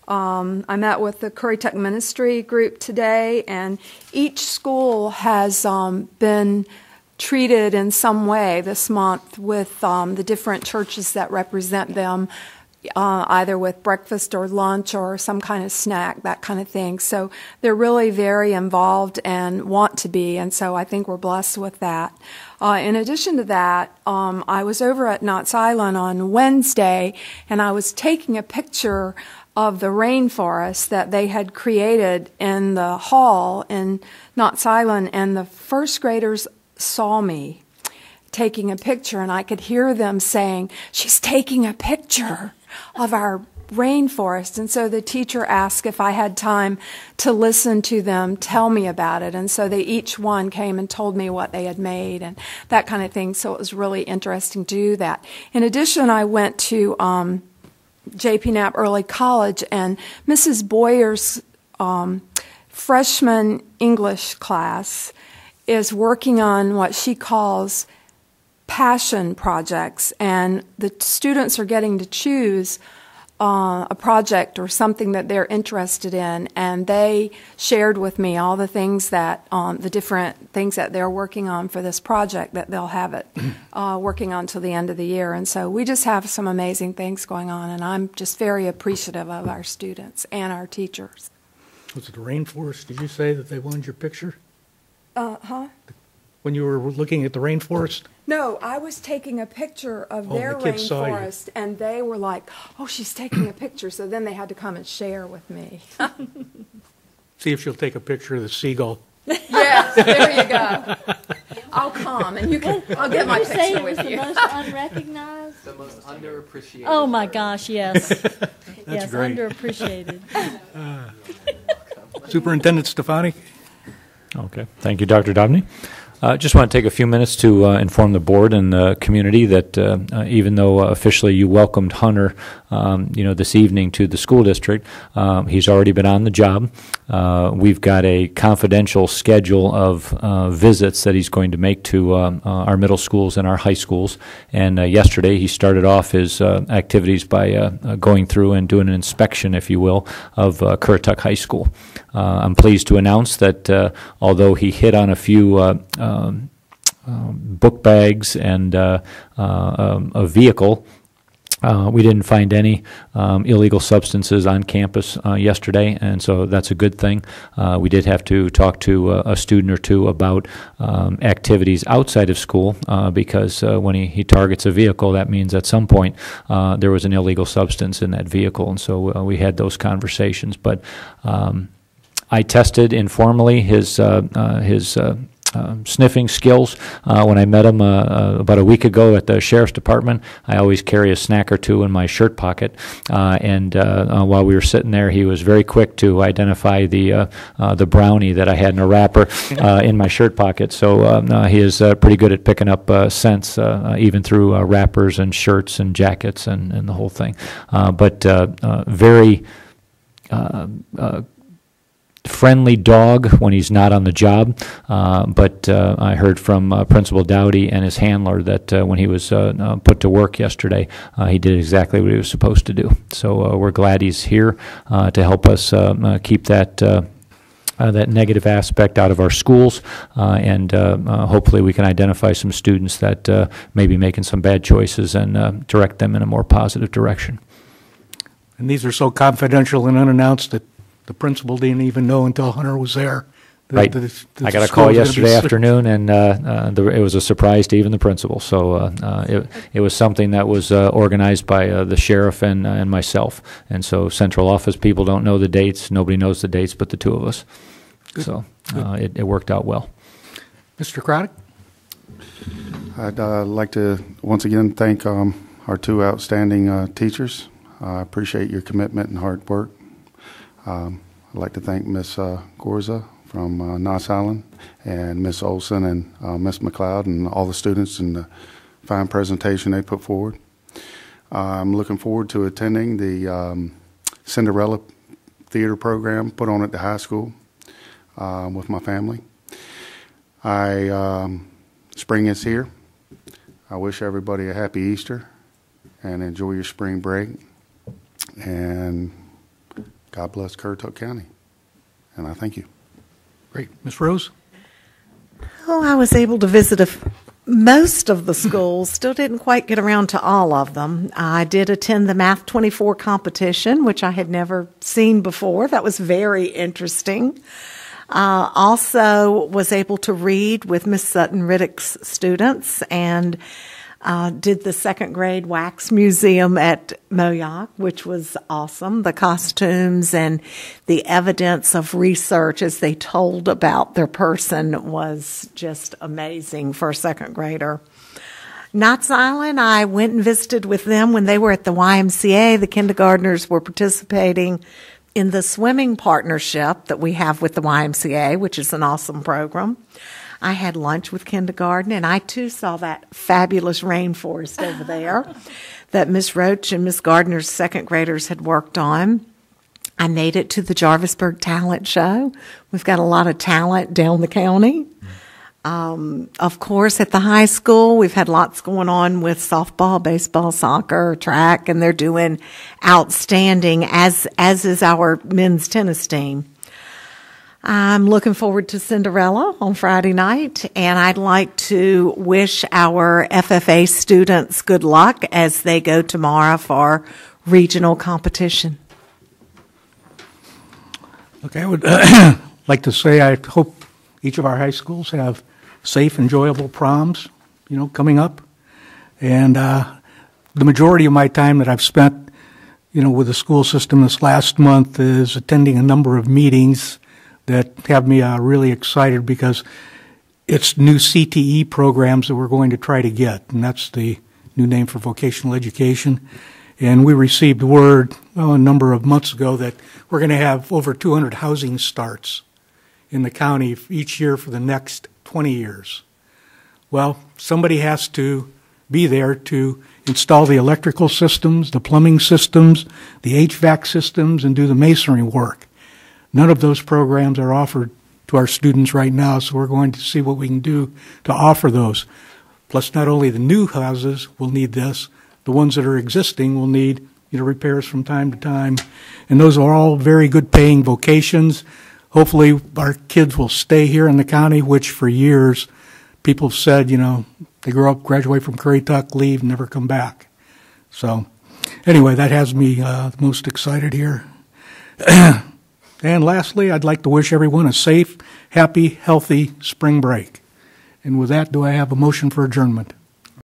Um, I met with the Currituck Ministry group today, and each school has um, been treated in some way this month with um, the different churches that represent them, uh, either with breakfast or lunch or some kind of snack, that kind of thing. So they're really very involved and want to be, and so I think we're blessed with that. Uh, in addition to that, um, I was over at Knott's Island on Wednesday, and I was taking a picture of the rainforest that they had created in the hall in Knott's Island, and the first graders saw me taking a picture, and I could hear them saying, "She's taking a picture of our rainforest." And so the teacher asked if I had time to listen to them tell me about it, and so they each one came and told me what they had made and that kind of thing. So it was really interesting to do that. In addition, I went to um, J P Knapp Early College, and Missus Boyer's um, freshman English class is working on what she calls passion projects, and the students are getting to choose uh, a project or something that they're interested in, and they shared with me all the things that, um, the different things that they're working on for this project that they'll have it uh, working on till the end of the year. And so we just have some amazing things going on, and I'm just very appreciative of our students and our teachers. Was it the rainforest? Did you say that they wanted your picture? Uh, huh? When you were looking at the rainforest? No, I was taking a picture of Oh, their the kids saw you. rainforest, and they were like, oh, she's taking a picture. So then they had to come and share with me. See if she'll take a picture of the seagull. Yes, there you go. I'll come, and you can, I'll get my Did you say picture it was with the you. most unrecognized? The most underappreciated. Oh my gosh, yes. Yes, great. underappreciated. Uh, Superintendent Stefani? Okay. Thank you, Doctor Dobney. I uh, just want to take a few minutes to uh, inform the board and the community that uh, uh, even though uh, officially you welcomed Hunter, um, you know, this evening to the school district, um, he's already been on the job. Uh, we've got a confidential schedule of uh, visits that he's going to make to um, uh, our middle schools and our high schools. And uh, yesterday he started off his uh, activities by uh, uh, going through and doing an inspection, if you will, of uh, Currituck High School. Uh, I'm pleased to announce that uh, although he hit on a few uh, um, um, book bags and uh, uh, um, a vehicle, uh, we didn't find any um, illegal substances on campus uh, yesterday, and so that's a good thing. Uh, we did have to talk to uh, a student or two about um, activities outside of school uh, because uh, when he, he targets a vehicle, that means at some point uh, there was an illegal substance in that vehicle, and so uh, we had those conversations. But um, I tested informally his uh, uh, his uh, uh, sniffing skills uh, when I met him uh, uh, about a week ago at the sheriff's department. I always carry a snack or two in my shirt pocket, uh, and uh, uh, while we were sitting there, he was very quick to identify the uh, uh, the brownie that I had in a wrapper uh, in my shirt pocket. So uh, uh, he is uh, pretty good at picking up uh, scents, uh, uh, even through uh, wrappers and shirts and jackets and, and the whole thing. Uh, but uh, uh, very uh, uh, friendly dog when he's not on the job, uh, but uh, I heard from uh, Principal Dowdy and his handler that uh, when he was uh, uh, put to work yesterday, uh, he did exactly what he was supposed to do. So uh, we're glad he's here uh, to help us uh, uh, keep that uh, Uh, that negative aspect out of our schools, uh, and uh, uh, hopefully we can identify some students that uh, may be making some bad choices and uh, direct them in a more positive direction. And these are so confidential and unannounced that the principal didn't even know until Hunter was there. that- Right. that it's- that I the got a school call was gonna be yesterday sick. afternoon, and uh, uh, the, it was a surprise to even the principal. So uh, uh, it, it was something that was uh, organized by uh, the sheriff and, uh, and myself. And so central office people don't know the dates. Nobody knows the dates but the two of us. So uh, it, it worked out well. Mister Currituck? I'd uh, like to once again thank um, our two outstanding uh, teachers. I appreciate your commitment and hard work. Um, I'd like to thank Miss uh, Gorza from uh, Knott's Island and Miss Olson and uh, Miss McLeod and all the students and the fine presentation they put forward. Uh, I'm looking forward to attending the um, Cinderella theater program put on at the high school uh, with my family. I um, spring is here. I wish everybody a happy Easter and enjoy your spring break. And God bless Currituck County. And I thank you. Great. Miz Rose? Oh, I was able to visit a f- most of the schools. Still didn't quite get around to all of them. I did attend the Math twenty-four competition, which I had never seen before. That was very interesting. Uh, also was able to read with Miss Sutton Riddick's students and uh, did the second grade wax museum at Moyock, which was awesome. The costumes and the evidence of research as they told about their person was just amazing for a second grader. Knott's Island, I went and visited with them when they were at the Y M C A. The kindergartners were participating in the swimming partnership that we have with the Y M C A, which is an awesome program. I had lunch with kindergarten, and I too saw that fabulous rainforest over there that Miss Roach and Miss Gardner's second graders had worked on. I made it to the Jarvisburg Talent Show. We've got a lot of talent down the county. Um, of course, at the high school, we've had lots going on with softball, baseball, soccer, track, and they're doing outstanding, as as is our men's tennis team. I'm looking forward to Cinderella on Friday night, and I'd like to wish our F F A students good luck as they go tomorrow for regional competition. Okay, I would uh, like to say I hope each of our high schools have safe, enjoyable proms, you know, coming up. And uh, the majority of my time that I've spent, you know, with the school system this last month is attending a number of meetings that have me uh, really excited because it's new C T E programs that we're going to try to get, and that's the new name for vocational education. And we received word oh, a number of months ago that we're going to have over two hundred housing starts in the county each year for the next twenty years. Well, somebody has to be there to install the electrical systems, the plumbing systems, the H V A C systems, and do the masonry work. None of those programs are offered to our students right now, so we're going to see what we can do to offer those. Plus, not only the new houses will need this, the ones that are existing will need, you know, repairs from time to time. And those are all very good paying vocations. Hopefully our kids will stay here in the county, which for years people have said, you know, they grow up, graduate from Currituck, leave, never come back. So anyway, that has me uh, most excited here. And lastly, I'd like to wish everyone a safe, happy, healthy spring break. And with that, do I have a motion for adjournment?